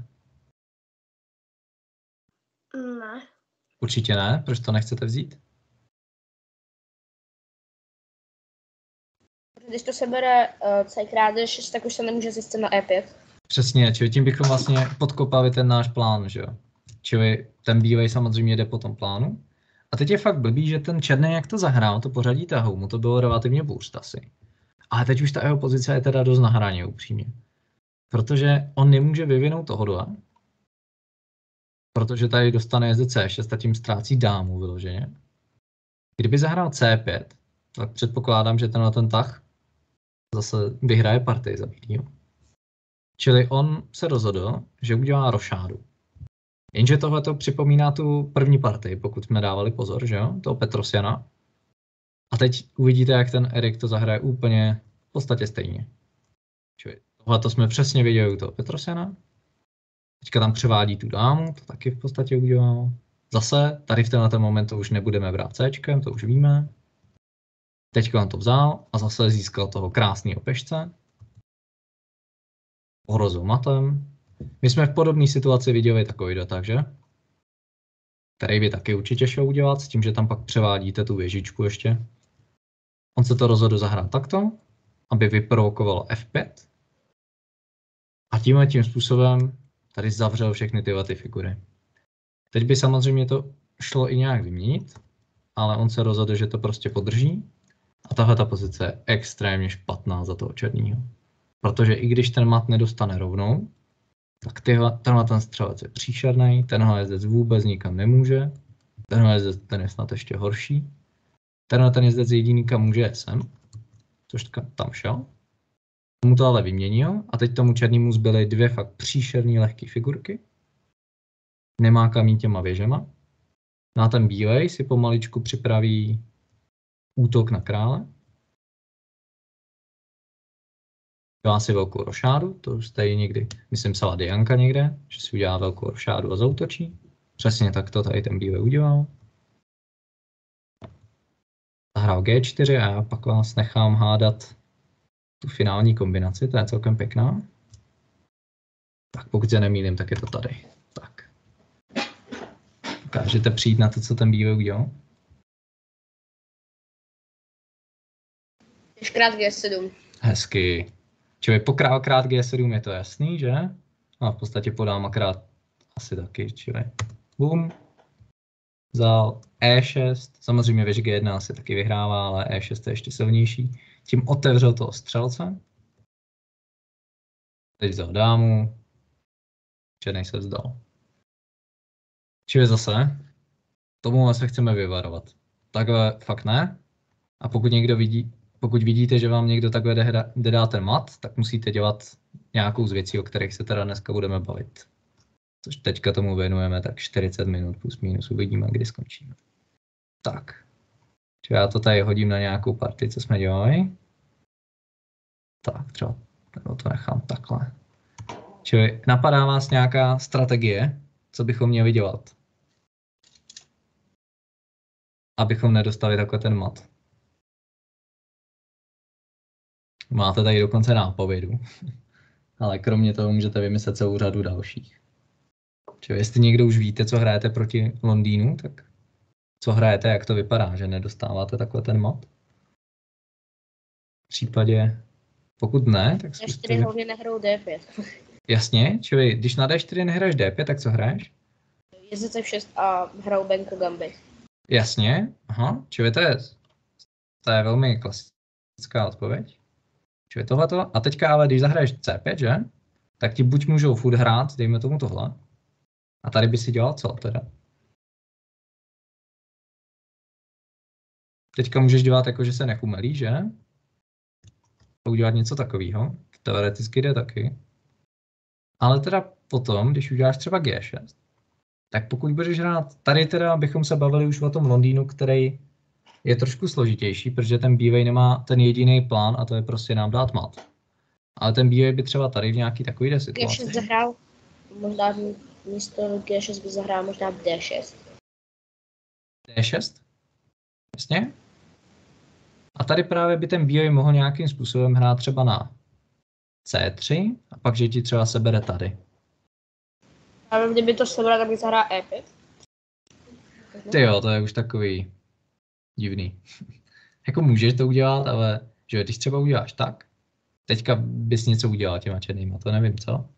Ne. Určitě ne. Proč to nechcete vzít? Když to sebere uh, celý krádež, tak už se nemůže zjistit na E pět. Přesně, čili tím bychom vlastně podkopali ten náš plán, že jo? Čili ten bílej samozřejmě jde po tom plánu. A teď je fakt blbý, že ten černý, jak to zahrál, to pořadí tahou, mu to bylo relativně boost asi. Ale teď už ta jeho pozice je teda dost na hraně, upřímně. Protože on nemůže vyvinout toho dole, protože tady dostane jezdec C šest a tím ztrácí dámu vyloženě. Kdyby zahrál C pět, tak předpokládám, že tenhle ten tah zase vyhraje partii za bílýho. Čili on se rozhodl, že udělá rošádu. Jenže tohle to připomíná tu první partii, pokud jsme dávali pozor, že jo, toho Petrosjana. A teď uvidíte, jak ten Erik to zahraje úplně v podstatě stejně. Čili tohle to jsme přesně viděli u toho Petrosjana. Teďka tam převádí tu dámu, to taky v podstatě udělal. Zase, tady v tenhle moment to už nebudeme brát Cčkem, to už víme. Teďka on to vzal a zase získal toho krásného pešce. Ohrozil matem. My jsme v podobné situaci viděli takový dotah, že? Který by taky určitě šel udělat, s tím, že tam pak převádíte tu věžičku ještě. On se to rozhodl zahrát takto, aby vyprovokoval F pět. A tímhle tím způsobem tady zavřel všechny tyhle ty figury. Teď by samozřejmě to šlo i nějak vyměnit, ale on se rozhodl, že to prostě podrží. A tahle ta pozice je extrémně špatná za toho černýho. Protože i když ten mat nedostane rovnou, tak tyhle, tenhle ten střelec je příšerný, tenhle jezdec vůbec nikam nemůže, tenhle jezdec ten je snad ještě horší, tenhle ten jezdec jediný kam může je sem, což tam šel. Mu to ale vyměnil a teď tomu černému zbyly dvě fakt příšerný lehké figurky. Nemá kam jít těma věžema. Na ten bílej si pomaličku připraví útok na krále. Dělá si velkou rošádu, to už tady někdy, myslím, psala Dianka někde, že si udělá velkou rošádu a zaútočí. Přesně tak to tady ten bílej udělal. Zahrál G čtyři a já pak vás nechám hádat tu finální kombinaci, to je celkem pěkná. Tak pokud se nemýlím, tak je to tady. Tak. Dokážete přijít na to, co ten bílej udělal? Krát G sedm. Hezky. Čili po král krát G sedm je to jasný, že? A v podstatě podám akrát asi taky, čili bum. Vzal E šest, samozřejmě věž G jedna asi taky vyhrává, ale E šest je ještě silnější. Tím otevřel toho střelce. Teď vzal dámu. Černej se vzdal. Čili zase, tomuhle se chceme vyvarovat. Takhle fakt ne. A pokud někdo vidí, pokud vidíte, že vám někdo takhle jde dát ten mat, tak musíte dělat nějakou z věcí, o kterých se teda dneska budeme bavit. Což teďka tomu věnujeme tak čtyřicet minut plus minus, uvidíme, kdy skončíme. Tak. Čili já to tady hodím na nějakou partii, co jsme dělali. Tak, třeba to nechám takhle. Čili napadá vás nějaká strategie, co bychom měli dělat, abychom nedostali takhle ten mat. Máte tady dokonce nápovědu, ale kromě toho můžete vymyslet celou řadu dalších. Čili jestli někdo už víte, co hrajete proti Londýnu, tak co hrajete, jak to vypadá, že nedostáváte takhle ten mat. V případě Pokud ne, tak D zkuste... čtyři hlavně nehrajou D pět. Jasně, čili když na D čtyři nehraješ D pět, tak co hraješ? Jezdec F šest a hrajou Benko Gambit. Jasně, aha, čili to je, to je velmi klasická odpověď. Čili tohleto. A teďka ale, když zahraješ C pět, že? Tak ti buď můžou furt hrát, dejme tomu tohle. A tady by si dělal co teda? Teďka můžeš dělat jako, že se nechumelí, že? A udělat něco takového. Teoreticky jde taky. Ale teda potom, když uděláš třeba G šest, tak pokud budeš hrát, tady teda bychom se bavili už o tom Londýnu, který je trošku složitější, protože ten bývej nemá ten jediný plán a to je prostě nám dát mat. Ale ten bývej by třeba tady v nějaký takový situaci. G šest zahrál, možná místo G šest by zahrál možná D šest. D šest? Jasně. A tady právě by ten bývej mohl nějakým způsobem hrát třeba na C tři a pak, že ti třeba sebere tady. Ale kdyby to sebral, tak by zahrál E pět. Ty jo, to je už takový divný. Jako můžeš to udělat, ale že když třeba uděláš tak, teďka bys něco udělal těma černýma, to nevím, co?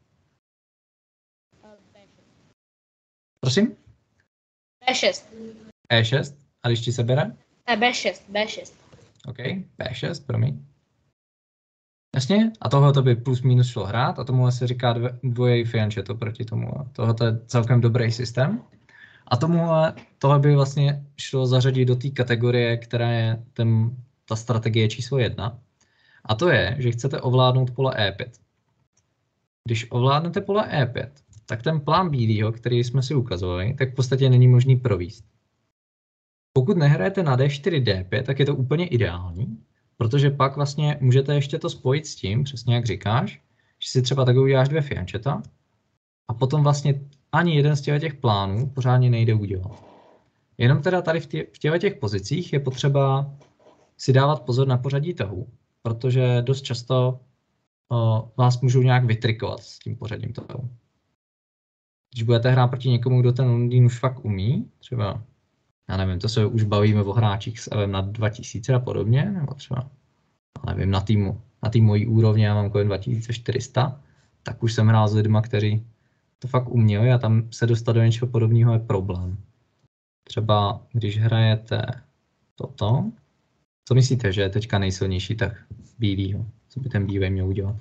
Prosím? B šest. E šest? A když ti sebere? Ne, B šest, B šest. OK, B šest, promiň. Jasně, a tohle to by plus minus šlo hrát a tomu se říká dvojej fianchetto proti tomu. Tohle je celkem dobrý systém. A tomuhle, tohle by vlastně šlo zařadit do té kategorie, která je ten, ta strategie číslo jedna. A to je, že chcete ovládnout pole E pět. Když ovládnete pole E pět, tak ten plán bílýho, který jsme si ukazovali, tak v podstatě není možný provést. Pokud nehrajete na D čtyři D pět, tak je to úplně ideální, protože pak vlastně můžete ještě to spojit s tím, přesně jak říkáš, že si třeba takové uděláš dvě fiancheta a potom vlastně ani jeden z těch plánů pořádně nejde udělat. Jenom teda tady v, tě, v těchto těch pozicích je potřeba si dávat pozor na pořadí tahu, protože dost často o, vás můžou nějak vytrikovat s tím pořadím tahu. Když budete hrát proti někomu, kdo ten Londýn už fakt umí, třeba, já nevím, to se už bavíme o hráčích s Evem na dva tisíce a podobně, nebo třeba, nevím, na týmu, na tým mojí úrovně, já mám kolem dva tisíce čtyři sta, tak už jsem hrál s lidma, kteří to fakt uměli a tam se dostat do něčeho podobného je problém. Třeba když hrajete toto, co myslíte, že je teďka nejsilnější tah bílýho? Co by ten bílej měl udělat?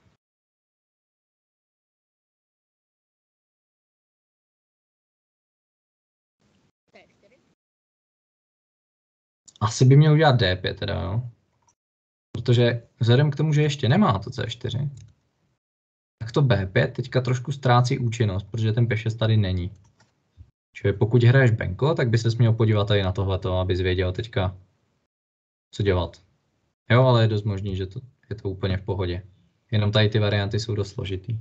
Asi by měl udělat D pět teda, jo? Protože vzhledem k tomu, že ještě nemá to C čtyři, tak to B pět teďka trošku ztrácí účinnost, protože ten P šest tady není. Čili pokud hraješ Benko, tak by ses měl podívat tady na tohleto, abys věděl teďka, co dělat. Jo, ale je dost možný, že to, je to úplně v pohodě. Jenom tady ty varianty jsou dost složitý.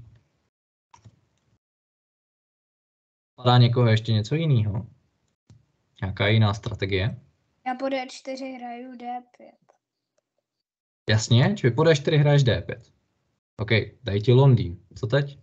Padá někoho ještě něco jiného? Nějaká jiná strategie? Já po D čtyři hraju D pět. Jasně, čili po D čtyři hraješ D pět. OK, daj ti Londýn. Co teď?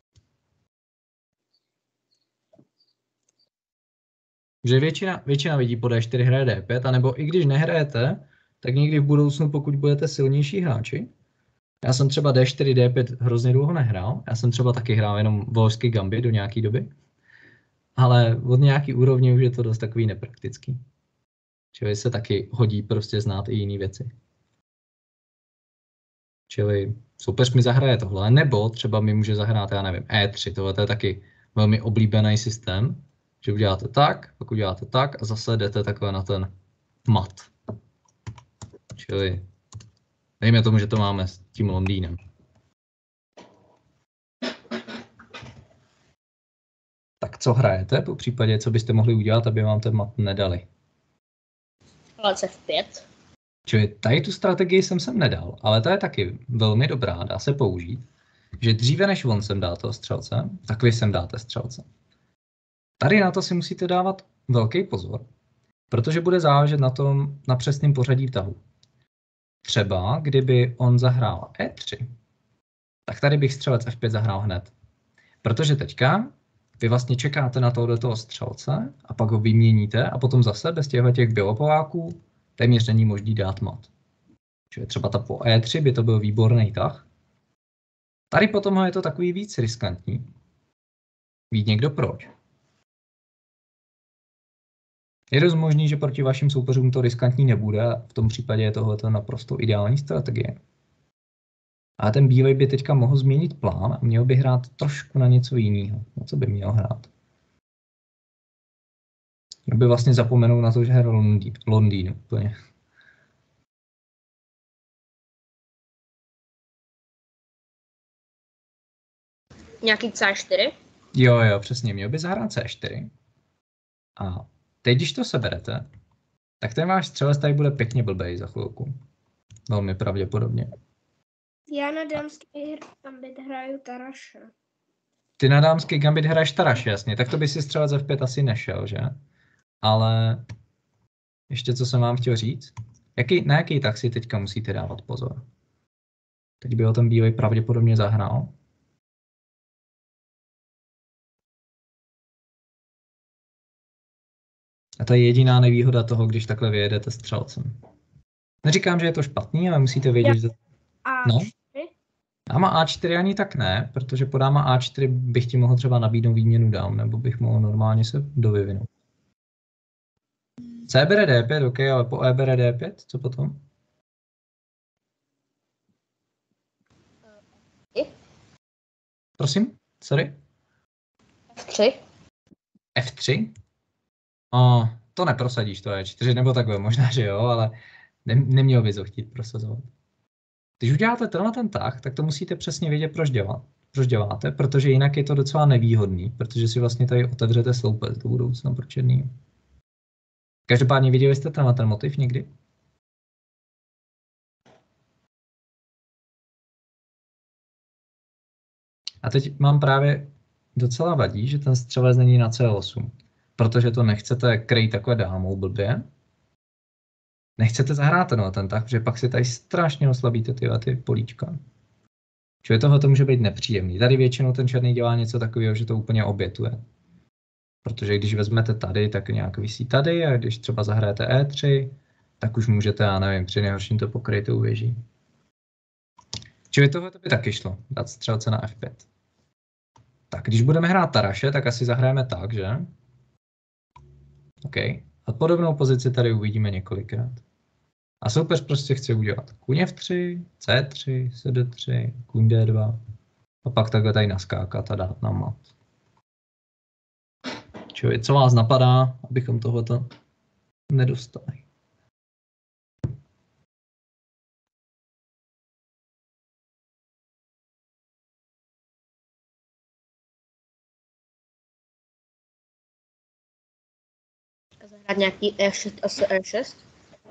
Že většina, většina lidí po D čtyři hraje D pět, anebo i když nehrajete, tak někdy v budoucnu, pokud budete silnější hráči. Já jsem třeba D čtyři D pět hrozně dlouho nehrál, já jsem třeba taky hrál jenom volský gambit do nějaký doby, ale od nějaký úrovně už je to dost takový nepraktický. Čili se taky hodí prostě znát i jiné věci. Čili soupeř mi zahraje tohle, nebo třeba mi může zahrát, já nevím, E tři, tohle je taky velmi oblíbený systém, že uděláte tak, pak uděláte tak a zase jdete takhle na ten mat. Čili dejme tomu, že to máme s tím Londýnem. Tak co hrajete, po případě, co byste mohli udělat, aby vám ten mat nedali? Palec F pět. Čili tady tu strategii jsem sem nedal, ale ta je taky velmi dobrá, dá se použít, že dříve než on sem dá toho střelce, tak vy sem dáte střelce. Tady na to si musíte dávat velký pozor, protože bude záležet na tom, na přesném pořadí tahu. Třeba, kdyby on zahrál E tři, tak tady bych střelec F pět zahrál hned. Protože teďka vy vlastně čekáte na tohle toho střelce a pak ho vyměníte a potom zase bez těchto těch bělopoláků téměř není možný dát mat. Čili třeba ta po E tři by to byl výborný tah. Tady potom je to takový víc riskantní. Ví někdo proč? Je dost možný, že proti vašim soupeřům to riskantní nebude a v tom případě je tohle naprosto ideální strategie. A ten bílej by teďka mohl změnit plán a měl by hrát trošku na něco jiného. Na co by měl hrát? Měl by vlastně zapomenout na to, že hrál Londýn, Londýn úplně. Nějaký C čtyři? Jo, jo, přesně. Měl by zahrát C čtyři. A teď, když to seberete, tak ten váš střelec tady bude pěkně blbej za chvilku. Velmi pravděpodobně. Já na dámský gambit hraju Taraše. Ty na dámský gambit hraješ Taraše, jasně. Tak to by si střelec F pět asi nešel, že? Ale ještě co jsem vám chtěl říct. Jaký, na jaký tah si teďka musíte dávat pozor? Teď by ho ten bílej pravděpodobně zahrál. A to je jediná nevýhoda toho, když takhle vyjedete střelcem. Neříkám, že je to špatný, ale musíte vědět, že... A No. Dáma A čtyři ani tak ne, protože po dáma A čtyři bych ti mohl třeba nabídnout výměnu dám, nebo bych mohl normálně se dovyvinout. C bere D pět, ok, ale po E bere D pět, co potom? Prosím, sorry? F tři? F tři? O, to neprosadíš, to E čtyři, nebo takhle, možná, že jo, ale ne, neměl bys ho chtít prosazovat. Když uděláte tenhle ten tah, tak to musíte přesně vědět, proč, dělat, proč děláte, protože jinak je to docela nevýhodný, protože si vlastně tady otevřete sloupec do budoucna pro černý. Každopádně viděli jste tenhle ten motiv někdy? A teď mám právě docela vadí, že ten střelec není na C osm, protože to nechcete krejt takhle dámou blbě. Nechcete zahrát tenhle ten tah, protože pak si tady strašně oslabíte tyhle ty políčka. Čili tohle to může být nepříjemný. Tady většinou ten černý dělá něco takového, že to úplně obětuje. Protože když vezmete tady, tak nějak visí tady a když třeba zahrajete E tři, tak už můžete, já nevím, při nejhorším to pokryjte u věží. Čili tohle by taky šlo, dát střelce na F pět. Tak, když budeme hrát Taraše, tak asi zahrajeme tak, že? OK. A podobnou pozici tady uvidíme několikrát. A soupeř prostě chce udělat kůň F tři, C tři, C D tři, kůň D dva a pak takhle tady naskákat a dát na mat. Čili co vás napadá, abychom tohleto nedostali? Zahrát nějaký E šest, asi E šest?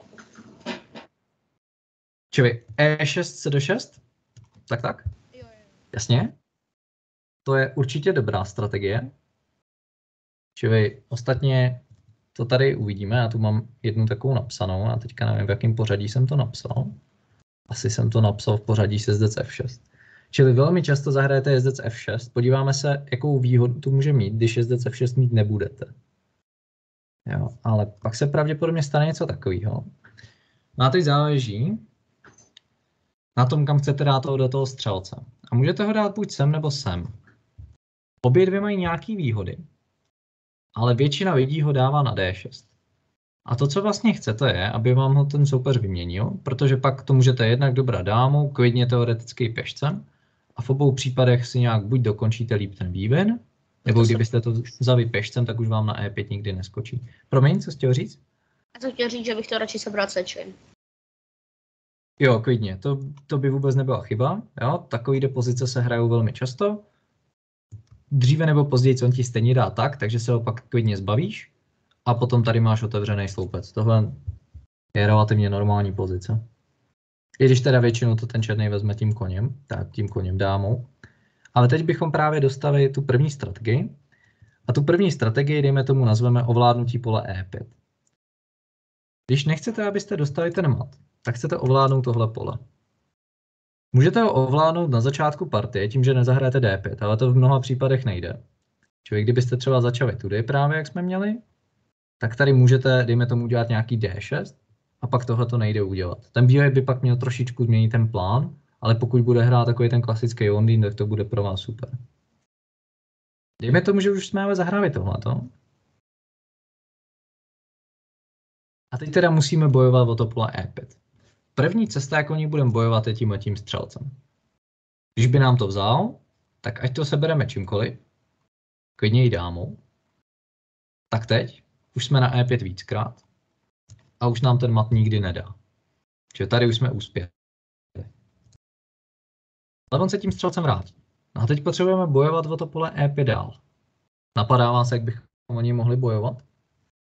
Čili E šest, C D šest? Tak tak? Jo, jo. Jasně? To je určitě dobrá strategie. Čili ostatně to tady uvidíme. Já tu mám jednu takovou napsanou a teďka nevím, v jakém pořadí jsem to napsal. Asi jsem to napsal v pořadí s jezdec F šest. Čili velmi často zahrajete jezdec F šest. Podíváme se, jakou výhodu to může mít, když jezdec F šest mít nebudete. Jo, ale pak se pravděpodobně stane něco takového. No a teď záleží na tom, kam chcete dát toho do toho střelce. A můžete ho dát buď sem nebo sem. Obě dvě mají nějaké výhody, ale většina lidí ho dává na D šest. A to, co vlastně chcete, je, aby vám ho ten soupeř vyměnil, protože pak to můžete jednak dobrat dámou, klidně teoreticky pešcem, a v obou případech si nějak buď dokončíte líp ten vývin, nebo kdybyste to vzali pešcem, tak už vám na E pět nikdy neskočí. Promiň, co jsi chtěl říct? Já jsem chtěl říct, že bych to radši sebral C čtyři. Jo, klidně, to, to by vůbec nebyla chyba. Jo? Takovýhle pozice se hrajou velmi často. Dříve nebo později on ti stejně dá tak, takže se ho pak klidně zbavíš a potom tady máš otevřený sloupec. Tohle je relativně normální pozice. I když teda většinou to ten černý vezme tím koněm, tak tím koněm dámou. Ale teď bychom právě dostali tu první strategii. A tu první strategii, dejme tomu, nazveme ovládnutí pole E pět. Když nechcete, abyste dostali ten mat, tak chcete ovládnout tohle pole. Můžete ho ovládnout na začátku partie tím, že nezahrajete D pět, ale to v mnoha případech nejde. Čili kdybyste třeba začali tudy právě, jak jsme měli, tak tady můžete, dejme tomu, udělat nějaký D šest a pak tohle to nejde udělat. Ten bílej by pak měl trošičku změnit ten plán, ale pokud bude hrát takový ten klasický Londýn, tak to bude pro vás super. Dejme tomu, že už jsme ale zahráli tohleto. A teď teda musíme bojovat o to pole E pět. První cesta, jak o ní budeme bojovat, je tímhle tím střelcem. Když by nám to vzal, tak ať to sebereme čímkoliv, klidně i dámou, tak teď už jsme na E pět víckrát a už nám ten mat nikdy nedá. Čili tady už jsme uspěli. Ale on se tím střelcem vrátí. No a teď potřebujeme bojovat o to pole E pět dál. Napadá vás, jak bychom o něj mohli bojovat?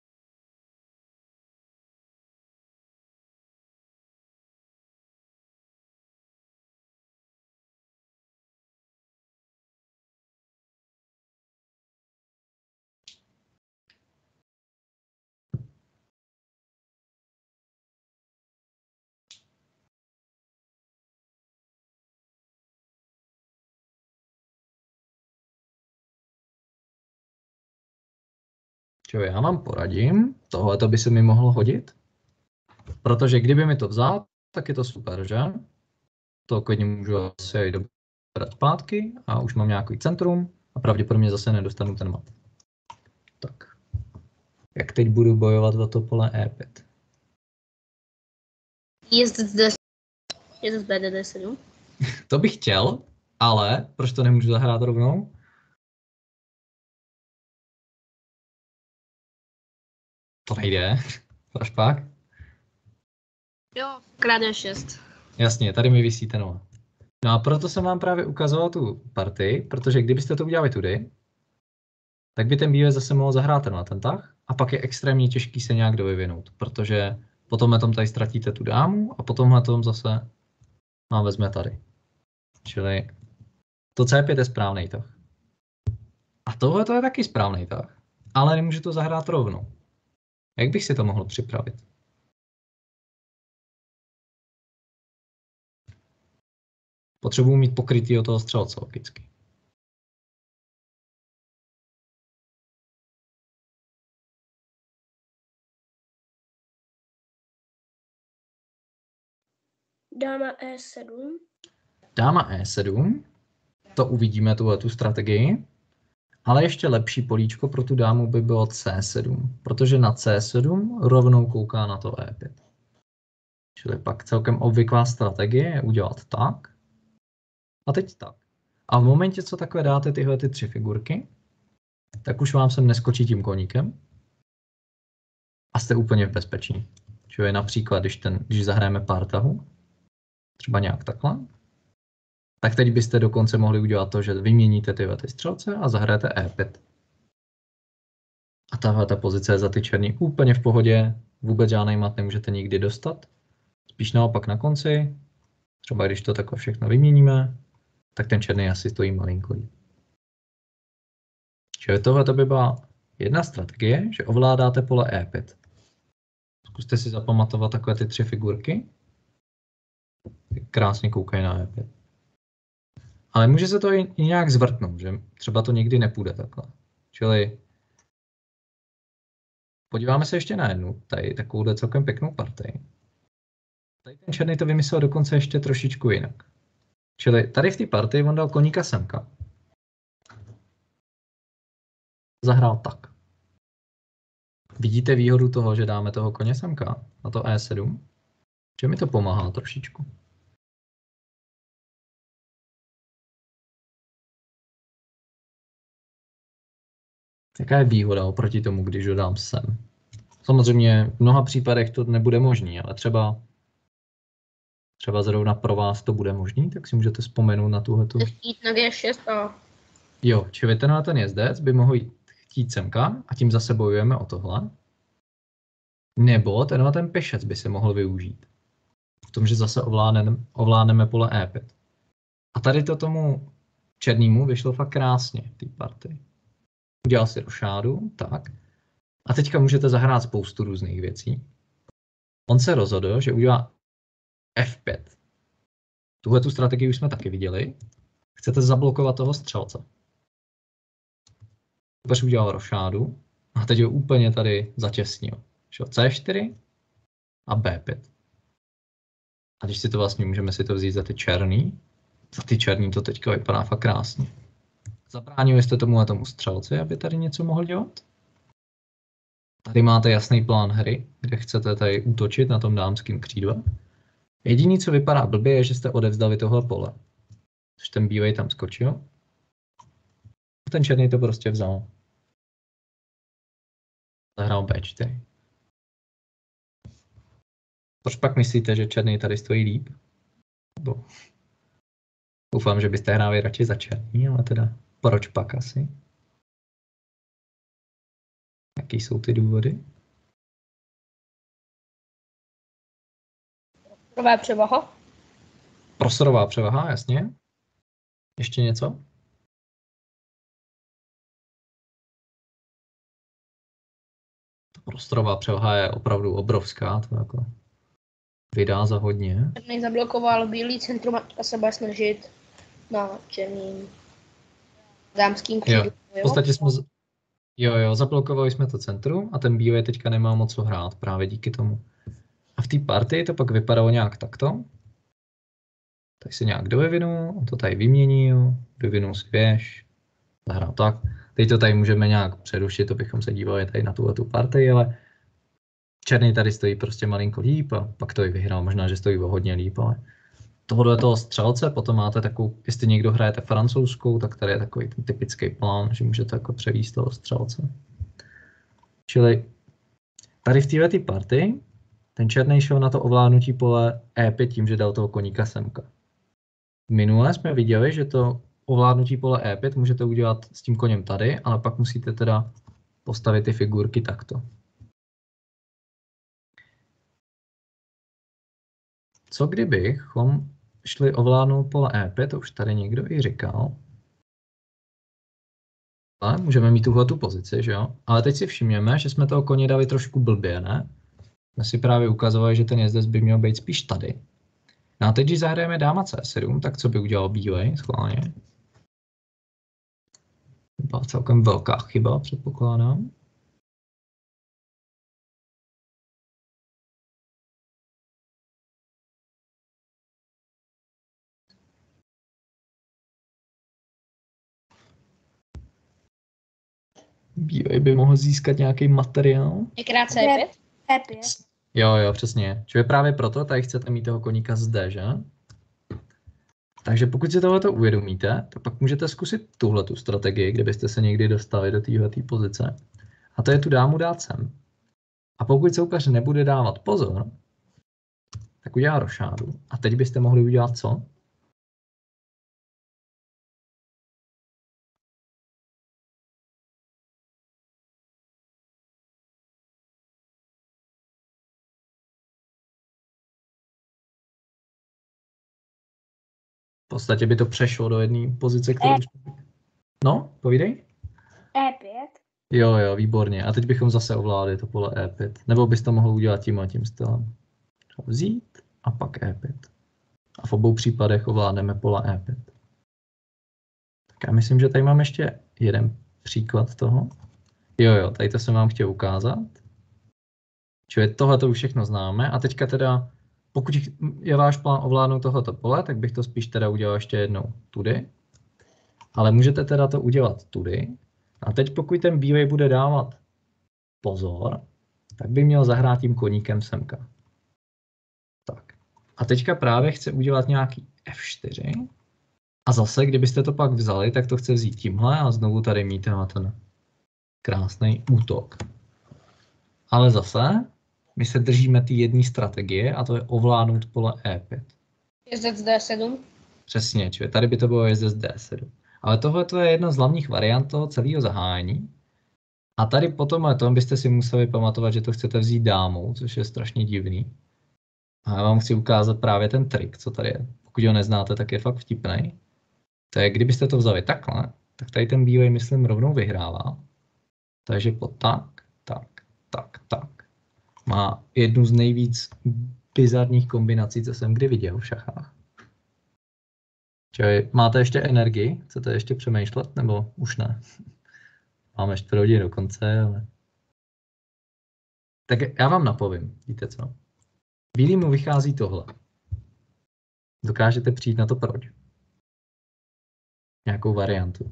Čo já vám poradím, tohle by se mi mohlo hodit, protože kdyby mi to vzal, tak je to super, že? To klidně můžu asi dobrat zpátky a už mám nějaký centrum a pravděpodobně zase nedostanu ten mat. Tak, jak teď budu bojovat o to pole E pět? Jezdec D, jezdec B D D sedm. To bych chtěl, ale proč to nemůžu zahrát rovnou? To nejde. Až pak? Jo, krát D šest. Jasně, tady mi visí ten nula. No a proto jsem vám právě ukazoval tu partii, protože kdybyste to udělali tudy, tak by ten bílec zase mohl zahrát ten na ten tah a pak je extrémně těžký se nějak dovyvinout, protože potom na tom tady ztratíte tu dámu a potom na tom zase vám vezme tady. Čili to C pět je správný tah. A tohle to je taky správný tah, ale nemůžu to zahrát rovnou. Jak bych si to mohl připravit? Potřebuji mít pokrytý od toho střelce logicky. Dáma E sedm. Dáma E sedm. To uvidíme, tuhle tu strategii. Ale ještě lepší políčko pro tu dámu by bylo C sedm, protože na C sedm rovnou kouká na to E pět. Čili pak celkem obvyklá strategie je udělat tak a teď tak. A v momentě, co takhle dáte tyhle ty tři figurky, tak už vám sem neskočí tím koníkem a jste úplně v bezpečí. Čili například, když, ten, když zahrajeme pár tahů, třeba nějak takhle, tak teď byste dokonce mohli udělat to, že vyměníte tyhle ty střelce a zahrajete E pět. A tahle ta pozice je za ty černý úplně v pohodě, vůbec žádný mat nemůžete nikdy dostat. Spíš naopak na konci, třeba když to takhle všechno vyměníme, tak ten černý asi stojí malinko. Čili tohle by byla jedna strategie, že ovládáte pole E pět. Zkuste si zapamatovat takové ty tři figurky. Krásně koukají na E pět. Ale může se to i nějak zvrtnout, že třeba to někdy nepůjde takhle. Čili podíváme se ještě na jednu, tady takovouhle celkem pěknou partii. Tady ten černý to vymyslel dokonce ještě trošičku jinak. Čili tady v té partii on dal koníka semka. Zahrál tak. Vidíte výhodu toho, že dáme toho koně semka na to E sedm? Že mi to pomáhá trošičku. Jaká je výhoda oproti tomu, když ho dám sem? Samozřejmě v mnoha případech to nebude možné, ale třeba, třeba zrovna pro vás to bude možný, tak si můžete vzpomenout na tuhletu. Chtít na G šest a... Jo, čili tenhle ten jezdec by mohl jít chtít semka a tím zase bojujeme o tohle. Nebo tenhle ten pěšec by se mohl využít. V tom, že zase ovládneme, ovládneme pole E pět. A tady to tomu černému vyšlo fakt krásně v té partii. Udělal si rošádu, tak. A teďka můžete zahrát spoustu různých věcí. On se rozhodl, že udělá F pět. Tuhle tu strategii už jsme taky viděli. Chcete zablokovat toho střelce. Pak udělal rošádu a teď ho úplně tady zatěsnil. Šel C čtyři a bé pět. A když si to vlastně můžeme si to vzít za ty černý, za ty černý to teďka vypadá fakt krásně. Zabránili jste tomu a tomu střelci, aby tady něco mohl dělat? Tady máte jasný plán hry, kde chcete tady útočit na tom dámském křídle. Jediný, co vypadá blbě, je, že jste odevzdali tohle pole. Což ten bílej tam skočil. A ten černý to prostě vzal. Zahrál bé čtyři. Proč pak myslíte, že černý tady stojí líp? Bo... Doufám, že byste hráli radši za černý, ale teda proč pak asi? Jaký jsou ty důvody? Prostorová převaha. Prostorová převaha, jasně. Ještě něco? Ta prostorová převaha je opravdu obrovská, to jako vydá za hodně. Černý zablokoval bílý centrum a se bude snažit na černým dámským křídlu. Jo, v podstatě jsme... Z... Jo, jo, zablokovali jsme to centrum a ten bílý teďka nemá moc co hrát právě díky tomu. A v té partii to pak vypadalo nějak takto. Tady se nějak dovyvinul, on to tady vyměnil, vyvinul si věž, zahrál tak. Teď to tady můžeme nějak přerušit, to bychom se dívali tady na tuhle tu partii, ale černý tady stojí prostě malinko líp a pak to i vyhrál, možná, že stojí o hodně líp, ale tohle toho střelce, potom máte takovou, jestli někdo hrajete francouzskou, tak tady je takový ten typický plán, že můžete jako převíst toho střelce. Čili tady v této partii ten černý šel na to ovládnutí pole é pět tím, že dal toho koníka semka. Minule jsme viděli, že to ovládnutí pole é pět můžete udělat s tím koněm tady, ale pak musíte teda postavit ty figurky takto. Co kdybychom šli ovládnout pole é pět, to už tady někdo i říkal. Ale můžeme mít tuhle tu pozici, že jo? Ale teď si všimněme, že jsme toho koně dali trošku blbě, ne? Jsme si právě ukazovali, že ten jezdec by měl být spíš tady. No a teď, když zahrajeme dáma cé sedm, tak co by udělal bílej schválně? Byla celkem velká chyba, předpokládám. Bílej by mohl získat nějaký materiál. Je krátce Je- é pět? é pět. Jo, jo, přesně. Čili právě proto tady chcete mít toho koníka zde, že? Takže pokud si tohleto uvědomíte, tak pak můžete zkusit tuhletu strategii, kdybyste se někdy dostali do téhleté pozice. A to je tu dámu dát sem. A pokud soupeř nebude dávat pozor, tak udělá rošádu. A teď byste mohli udělat co? V podstatě by to přešlo do jedné pozice, kterou... No, povídej. é pět. Jo, jo, výborně. A teď bychom zase ovládli to pole é pět. Nebo bys to mohl udělat tím a tím stylem. Vzít a pak é pět. A v obou případech ovládneme pole é pět. Tak já myslím, že tady mám ještě jeden příklad toho. Jo, jo, tady to jsem vám chtěl ukázat. Čili tohle to už všechno známe. A teďka teda, pokud je váš plán ovládnout tohleto pole, tak bych to spíš teda udělal ještě jednou tudy. Ale můžete teda to udělat tudy. A teď pokud ten bílej bude dávat pozor, tak by měl zahrát tím koníkem semka. Tak. A teďka právě chce udělat nějaký ef čtyři. A zase, kdybyste to pak vzali, tak to chce vzít tímhle a znovu tady mít na ten krásný útok. Ale zase, my se držíme ty jedné strategie a to je ovládnout pole é pět. Jezdec dé sedm. Přesně, čili tady by to bylo jezdec dé sedm. Ale tohle je jedna z hlavních variant toho celého zahájení. A tady po tomhle tom byste si museli pamatovat, že to chcete vzít dámou, což je strašně divný. A já vám chci ukázat právě ten trik, co tady je. Pokud ho neznáte, tak je fakt vtipný. To je, kdybyste to vzali takhle, tak tady ten bílej, myslím, rovnou vyhrává. Takže po tak, tak, tak, tak. Má jednu z nejvíc bizarních kombinací, co jsem kdy viděl v šachách. Čili máte ještě energii? Chcete ještě přemýšlet? Nebo už ne? Máme čtvrt hodiny do konce, ale... Tak já vám napovím, víte co? Bílýmu vychází tohle. Dokážete přijít na to proč? Nějakou variantu.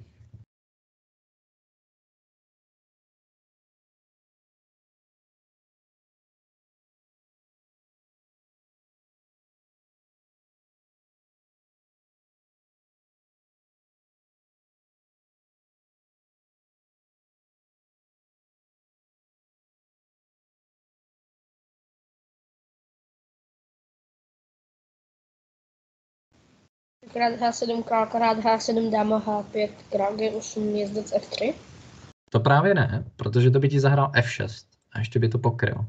Krát H sedm, král, krát H sedm, dáma H pět, král G osm, jezdec F tři. To právě ne, protože to by ti zahrál F šest a ještě by to pokryl.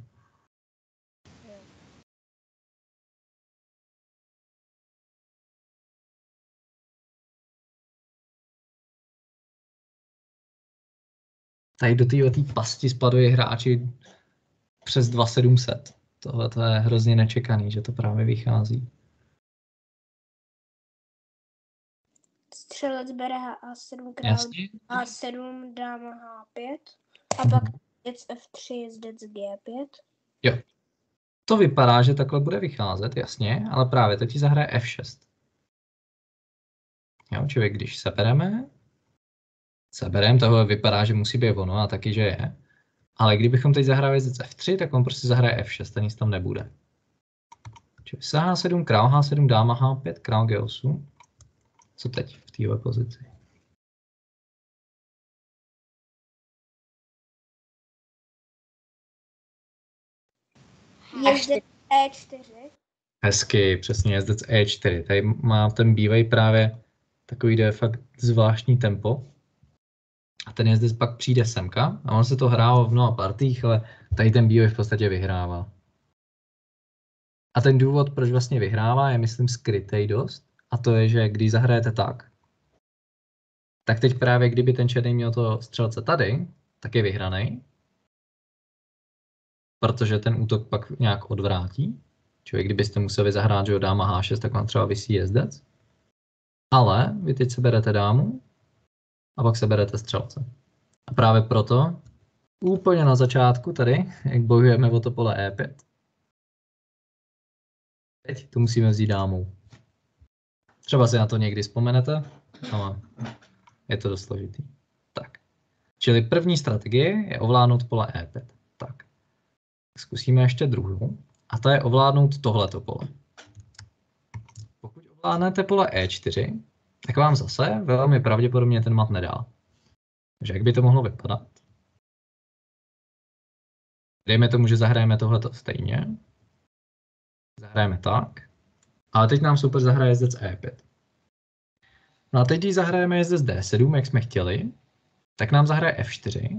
Tady do této pasti spadují hráči přes dva sedm set. Tohle to je hrozně nečekaný, že to právě vychází. Střelec bere H sedm, král Jasně? H sedm, dáma H pět a pak jezdec F tři, jezdec G pět. Jo. To vypadá, že takhle bude vycházet, jasně, ale právě to ti zahraje F šest. Jo, člověk, když sebereme, sebereme, tohle vypadá, že musí být ono a taky, že je. Ale kdybychom teď zahráli jezdec F tři, tak on prostě zahraje F šest a nic tam nebude. Čili H sedm, král H sedm, dáma H pět, král G osm. Co teď v téhle pozici? Jezdec E čtyři. Hezky, přesně jezdec E čtyři. Tady má ten bílej právě takový, je fakt zvláštní tempo. A ten jezdec pak přijde semka a on se to hrálo v mnoha partích, ale tady ten bílej v podstatě vyhrává. A ten důvod, proč vlastně vyhrává, je myslím skrytej dost. A to je, že když zahrajete tak, tak teď právě kdyby ten černý měl to střelce tady, tak je vyhraný. Protože ten útok pak nějak odvrátí. Čili kdybyste museli zahrát, že jo, dáma H šest, tak vám třeba visí jezdec. Ale vy teď seberete dámu a pak seberete střelce. A právě proto úplně na začátku tady, jak bojujeme o to pole E pět, teď to musíme vzít dámou. Třeba si na to někdy vzpomenete, ale je to dost složitý. Tak. Čili první strategie je ovládnout pole E pět. Tak. Zkusíme ještě druhou. A to je ovládnout tohleto pole. Pokud ovládnete pole E čtyři, tak vám zase velmi pravděpodobně ten mat nedá. Takže jak by to mohlo vypadat? Dejme tomu, že zahrajeme tohleto stejně. Zahrajeme tak. Ale teď nám super zahraje jezdec E pět. No a teď, když zahrajeme jezdec D sedm, jak jsme chtěli, tak nám zahraje F čtyři.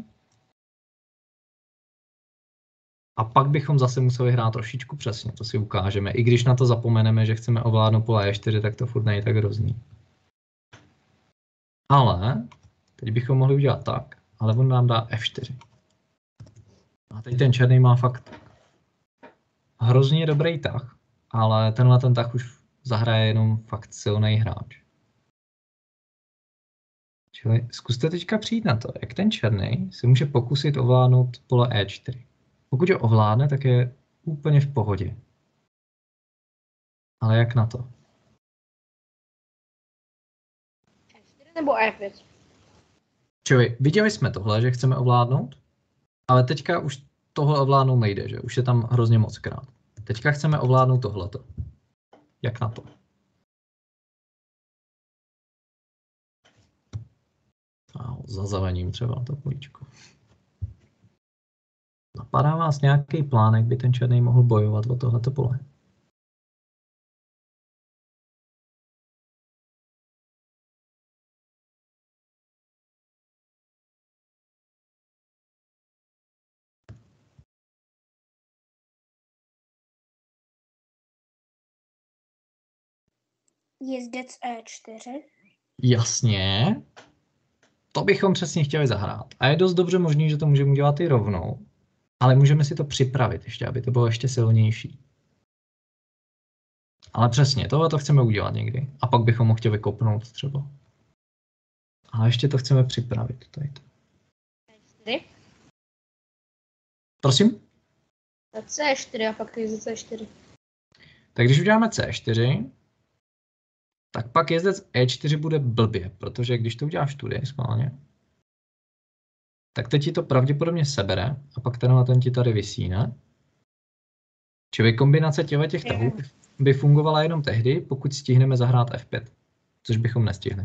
A pak bychom zase museli hrát trošičku přesně, to si ukážeme. I když na to zapomeneme, že chceme ovládnout pole E čtyři, tak to furt není tak hrozný. Ale teď bychom mohli udělat tak, ale on nám dá F čtyři. A teď ten černý má fakt hrozně dobrý tah, ale tenhle ten tah už zahraje jenom fakt silný hráč. Čili zkuste teďka přijít na to, jak ten černý se může pokusit ovládnout pole E čtyři. Pokud ho ovládne, tak je úplně v pohodě. Ale jak na to? E čtyři nebo E pět? Čili viděli jsme tohle, že chceme ovládnout, ale teďka už tohle ovládnout nejde, že? Už je tam hrozně moc krát. Teďka chceme ovládnout tohleto. Jak na to? A za zelením třeba to políčko. Napadá vás nějaký plán, jak by ten černý mohl bojovat o tohleto pole? Jezdec E čtyři. Jasně. To bychom přesně chtěli zahrát. A je dost dobře možný, že to můžeme udělat i rovnou. Ale můžeme si to připravit ještě, aby to bylo ještě silnější. Ale přesně, tohle to chceme udělat někdy. A pak bychom ho chtěli kopnout třeba. Ale ještě to chceme připravit. Tady to. E čtyři? Prosím? C čtyři a pak jezdec C čtyři. Tak když uděláme C čtyři, tak pak jezdec E čtyři bude blbě, protože když to uděláš tudy schválně, tak teď ti to pravděpodobně sebere a pak tenhle ten ti tady visí, ne? Čili kombinace těchto těch tahů by fungovala jenom tehdy, pokud stihneme zahrát F pět, což bychom nestihli.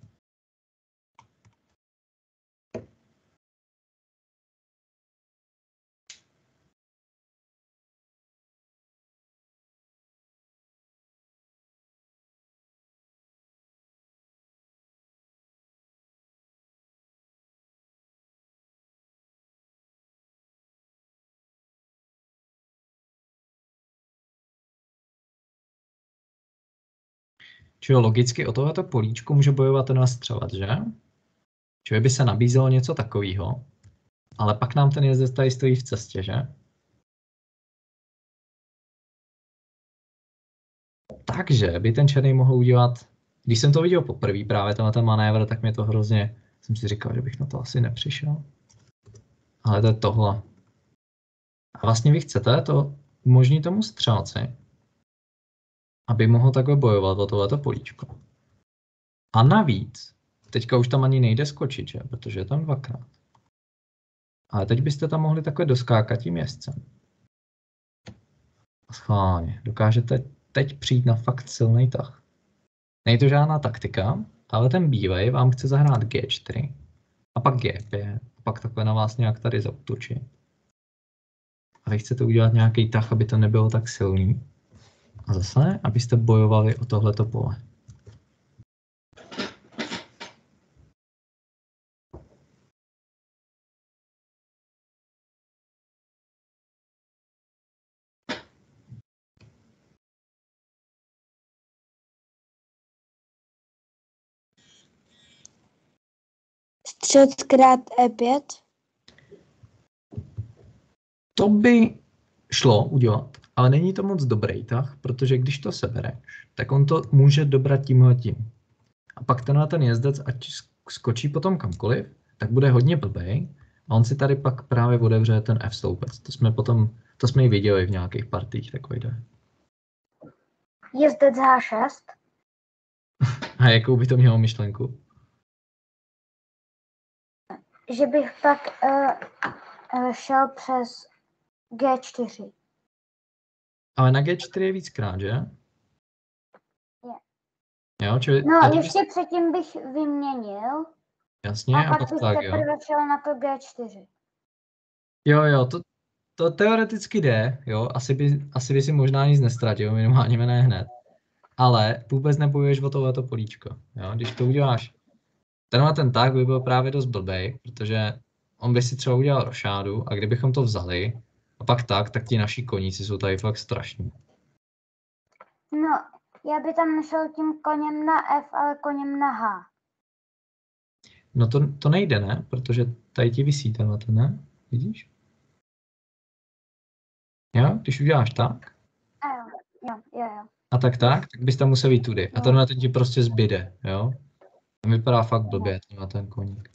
Čili logicky o tohleto políčko může bojovat ten střelec, že? Čili by se nabízelo něco takového, ale pak nám ten jezdec tady stojí v cestě, že? Takže by ten černý mohl udělat, když jsem to viděl poprvé právě tenhle ten manévr, tak mě to hrozně, jsem si říkal, že bych na to asi nepřišel. Ale to je tohle. A vlastně vy chcete to umožnit tomu střelci, aby mohl takhle bojovat o tohleto políčko. A navíc, teďka už tam ani nejde skočit, že? Protože je tam dvakrát. Ale teď byste tam mohli takhle doskákat tím jezdcem. A schválně, dokážete teď přijít na fakt silný tah. Není to žádná taktika, ale ten bílej vám chce zahrát G čtyři, a pak G pět, a pak takhle na vás nějak tady zaútočit. A vy chcete udělat nějaký tah, aby to nebylo tak silný. A zase, abyste bojovali o tohleto pole. Střed krát E pět. To by šlo udělat, ale není to moc dobrý tah, protože když to sebereš, tak on to může dobrat tímhletím. A pak tenhle ten jezdec, ať skočí potom kamkoliv, tak bude hodně blbej a on si tady pak právě otevře ten F sloupec. To jsme potom, to jsme i viděli v nějakých partích, takový jde. Jezdec H šest. A jakou by to mělo myšlenku? Že bych pak uh, uh, šel přes G čtyři. Ale na G čtyři je víckrát, že? Je. Jo, čili, No, ať ještě bys... předtím bych vyměnil. Jasně, A a pak pak bych tak, jo. teprve šel na to G čtyři. Jo, jo, to, to teoreticky jde, jo, asi by, asi by si možná nic nestratil, minimálně ne hned. Ale vůbec nebojuješ o tohleto políčko, jo, když to uděláš. Tenhle ten tah by byl právě dost blbej, protože on by si třeba udělal rošádu a kdybychom to vzali a pak tak, tak ti naši koníci jsou tady fakt strašní. No, já by tam nešel tím koněm na F, ale koněm na H. No to, to nejde, ne? Protože tady ti visí tenhle ten, ne? Vidíš? Jo, když uděláš tak. A jo, jo, jo, jo. A tak tak, tak bys tam musel jít tudy. A tenhle ten ti prostě zbyde, jo? To vypadá fakt blbě, tenhle ten koník.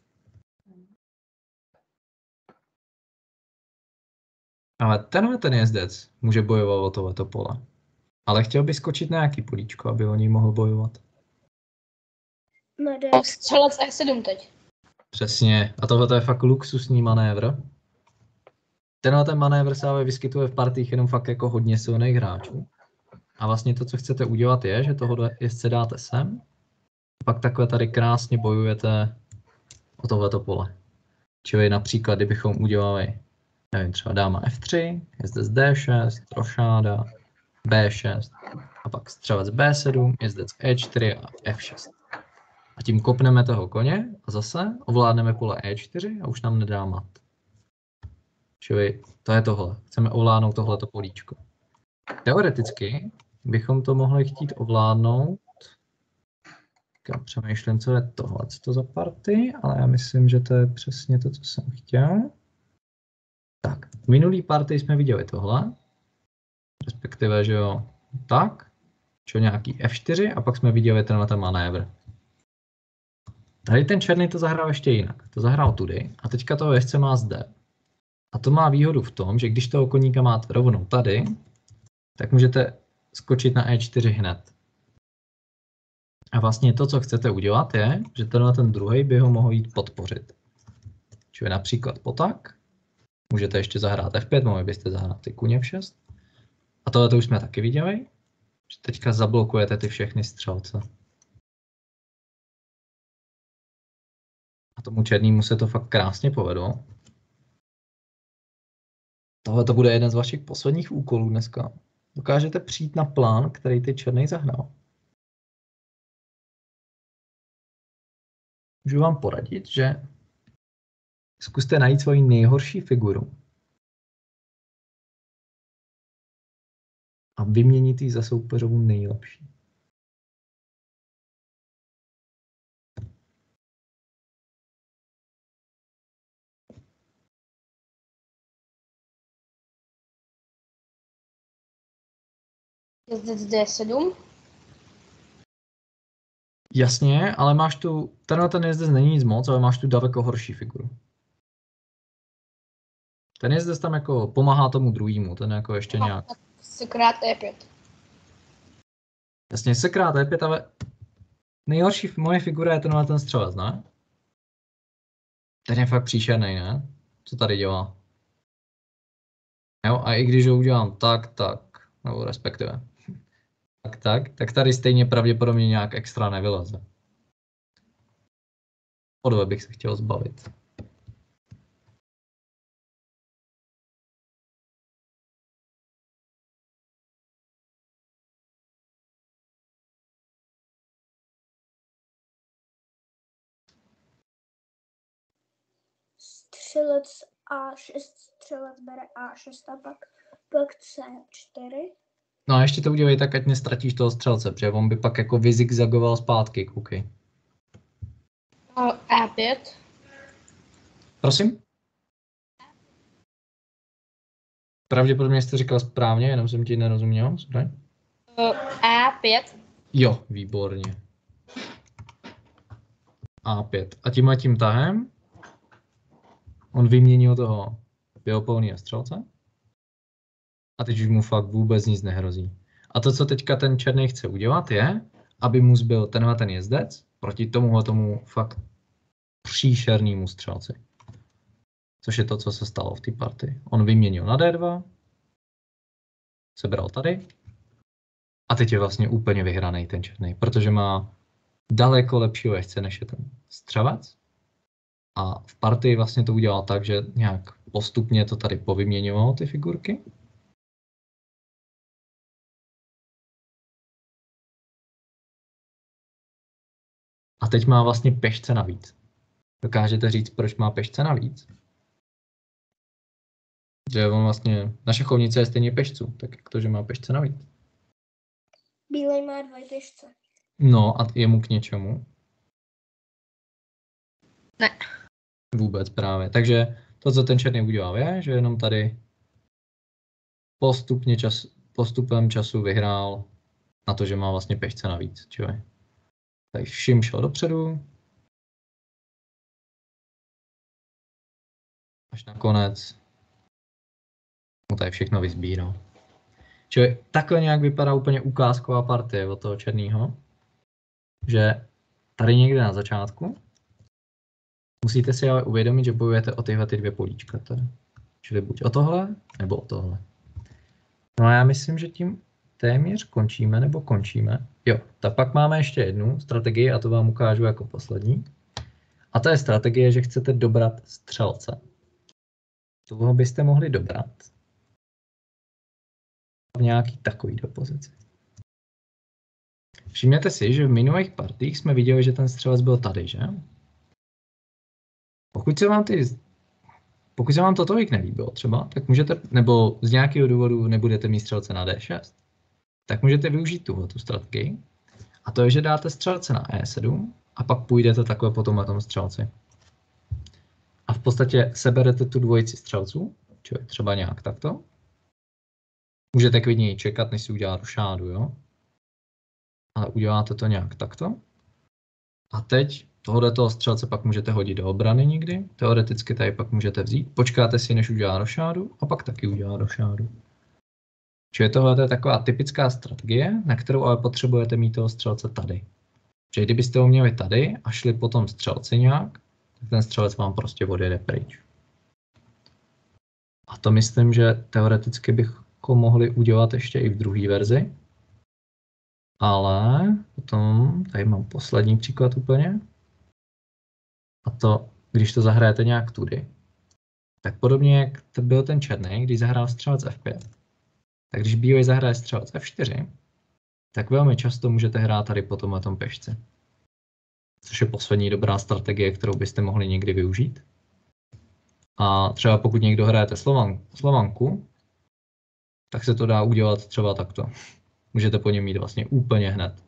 Ale tenhle ten jezdec může bojovat o tohleto pole. Ale chtěl by skočit na nějaký políčko, aby o něj mohl bojovat. No, střelec E sedm teď. Přesně. A tohle je fakt luxusní manévr. Tenhle ten manévr se ale vyskytuje v partích jenom fakt jako hodně silných hráčů. A vlastně to, co chcete udělat, je, že toho jezdce dáte sem. A pak takhle tady krásně bojujete o tohleto pole. Čili například, kdybychom udělali, nevím, třeba dáma F tři, jezdec D šest, rošáda, B šest, a pak střelec B sedm, jezdec E čtyři a F šest. A tím kopneme toho koně a zase ovládneme pole E čtyři a už nám nedá mat. Čili to je tohle. Chceme ovládnout tohleto políčko. Teoreticky bychom to mohli chtít ovládnout. Já přemýšlím, co je tohle to za party, ale já myslím, že to je přesně to, co jsem chtěl. Tak, v minulý partii jsme viděli tohle. Respektive, že jo, tak. Čo nějaký F čtyři a pak jsme viděli tenhle ten manévr. Tady ten černý to zahrál ještě jinak. To zahrál tudy a teďka toho jezdce má zde. A to má výhodu v tom, že když toho koníka máte rovnou tady, tak můžete skočit na E čtyři hned. A vlastně to, co chcete udělat, je, že tenhle ten druhý by ho mohl jít podpořit. Čili například potak. Můžete ještě zahrát F pět, mohli byste zahrát ty kuně F šest. A tohle to už jsme taky viděli, že teďka zablokujete ty všechny střelce. A tomu černému se to fakt krásně povedlo. Tohle to bude jeden z vašich posledních úkolů dneska. Dokážete přijít na plán, který ty černý zahrál. Můžu vám poradit, že zkuste najít svoji nejhorší figuru a vyměnit ji za soupeřovou nejlepší. Jezdec D sedm. Jasně, ale máš tu, tenhle ten jezdec není nic moc, ale máš tu daleko horší figuru. Ten jezdec tam jako pomáhá tomu druhému, ten jako ještě nějak. Sekrát E pět. Jasně, sekrát E pět, ale nejhorší moje figura je tenhle ten střelec, ne? Ten je fakt příšerný, ne? Co tady dělá? Jo, a i když ho udělám tak, tak, nebo respektive tak, tak, tak tady stejně pravděpodobně nějak extra nevyleze. Podle bych se chtěl zbavit. Střelec A šest, střelec bere A šest a pak, pak C čtyři. No a ještě to udělej tak, ať nestratíš toho střelce, protože on by pak jako vyzigzagoval zpátky, koukej. A pět. Prosím? Pravděpodobně jste říkal správně, jenom jsem ti nerozuměl. A pět. Jo, výborně. A pět. A tímhle tím tahem on vyměnil toho bělopolného střelce. A teď už mu fakt vůbec nic nehrozí. A to, co teďka ten černý chce udělat, je, aby mu zbyl tenhle ten jezdec proti tomuhle tomu fakt příšernému střelci. Což je to, co se stalo v té partii. On vyměnil na D dva, sebral tady a teď je vlastně úplně vyhraný ten černý, protože má daleko lepšího jezdce, než je ten střelec. A v partii vlastně to udělal tak, že nějak postupně to tady povyměňovalo ty figurky. A teď má vlastně pešce navíc. Dokážete říct, proč má pešce navíc? Že on vlastně, naše chovnice je stejně pešců, tak jak to, že má pešce navíc? Bílej má dva pešce. No a je mu k něčemu? Ne. Vůbec právě. Takže to, co ten černý udělal, je, že jenom tady postupně čas, postupem času vyhrál na to, že má vlastně pešce navíc. Čili tady všim šel dopředu. Až nakonec mu tady všechno vyzbíral. Čili takhle nějak vypadá úplně ukázková partie od toho černýho. Že tady někde na začátku musíte si ale uvědomit, že bojujete o tyhle ty dvě políčka tady. Čili buď o tohle, nebo o tohle. No a já myslím, že tím téměř končíme, nebo končíme. Jo, tak pak máme ještě jednu strategii a to vám ukážu jako poslední. A to je strategie, že chcete dobrat střelce. Toho byste mohli dobrat v nějaký takový do pozici. Všimněte si, že v minulých partích jsme viděli, že ten střelec byl tady, že? Pokud se vám ty, pokud se vám to tolik nelíbilo třeba, tak můžete, nebo z nějakého důvodu nebudete mít střelce na D šest, tak můžete využít tuhle tu strategii. A to je, že dáte střelce na E sedm a pak půjdete takhle potom na tom střelci. A v podstatě seberete tu dvojici střelců, čili třeba nějak takto. Můžete klidně čekat, než si udělá rošádu, jo? Ale uděláte to nějak takto. A teď tohoto střelce pak můžete hodit do obrany někdy. Teoreticky tady pak můžete vzít. Počkáte si, než udělá rošádu a pak taky udělá rošádu. Čili tohle je taková typická strategie, na kterou ale potřebujete mít toho střelce tady. Že kdybyste ho měli tady a šli potom střelci nějak, tak ten střelec vám prostě odjede pryč. A to myslím, že teoreticky bychom mohli udělat ještě i v druhé verzi. Ale potom, tady mám poslední příklad úplně. A to, když to zahrajete nějak tudy, tak podobně jak to byl ten černý, když zahrál střelec F pět, tak když bílý zahraje střelec F čtyři, tak velmi často můžete hrát tady po tomhletom pešci. Což je poslední dobrá strategie, kterou byste mohli někdy využít. A třeba pokud někdo hrajete slovan, slovanku, tak se to dá udělat třeba takto. Můžete po něm mít vlastně úplně hned.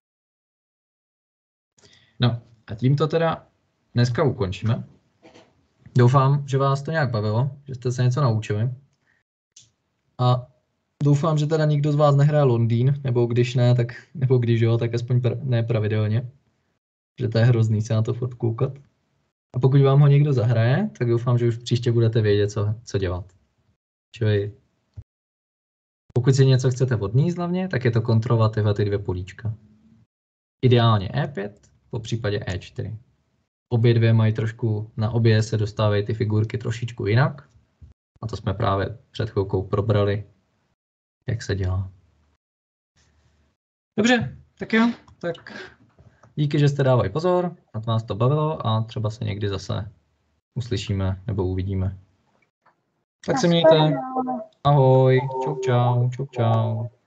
No a tímto teda dneska ukončíme. Doufám, že vás to nějak bavilo, že jste se něco naučili. A doufám, že teda nikdo z vás nehraje Londýn, nebo když ne, tak, nebo když jo, tak aspoň pra, ne pravidelně. Že to je hrozný se na to furt koukat. A pokud vám ho někdo zahraje, tak doufám, že už příště budete vědět, co, co dělat. Čili pokud si něco chcete odníst hlavně, tak je to kontrolovat tyhle ty dvě políčka. Ideálně E pět, po případě E čtyři. Obě dvě mají trošku, na obě se dostávají ty figurky trošičku jinak. A to jsme právě před chvilkou probrali, jak se dělá. Dobře, tak jo, tak díky, že jste dávali pozor, a vás to bavilo a třeba se někdy zase uslyšíme nebo uvidíme. Tak se mějte. Ahoj, čau čau, čau čau.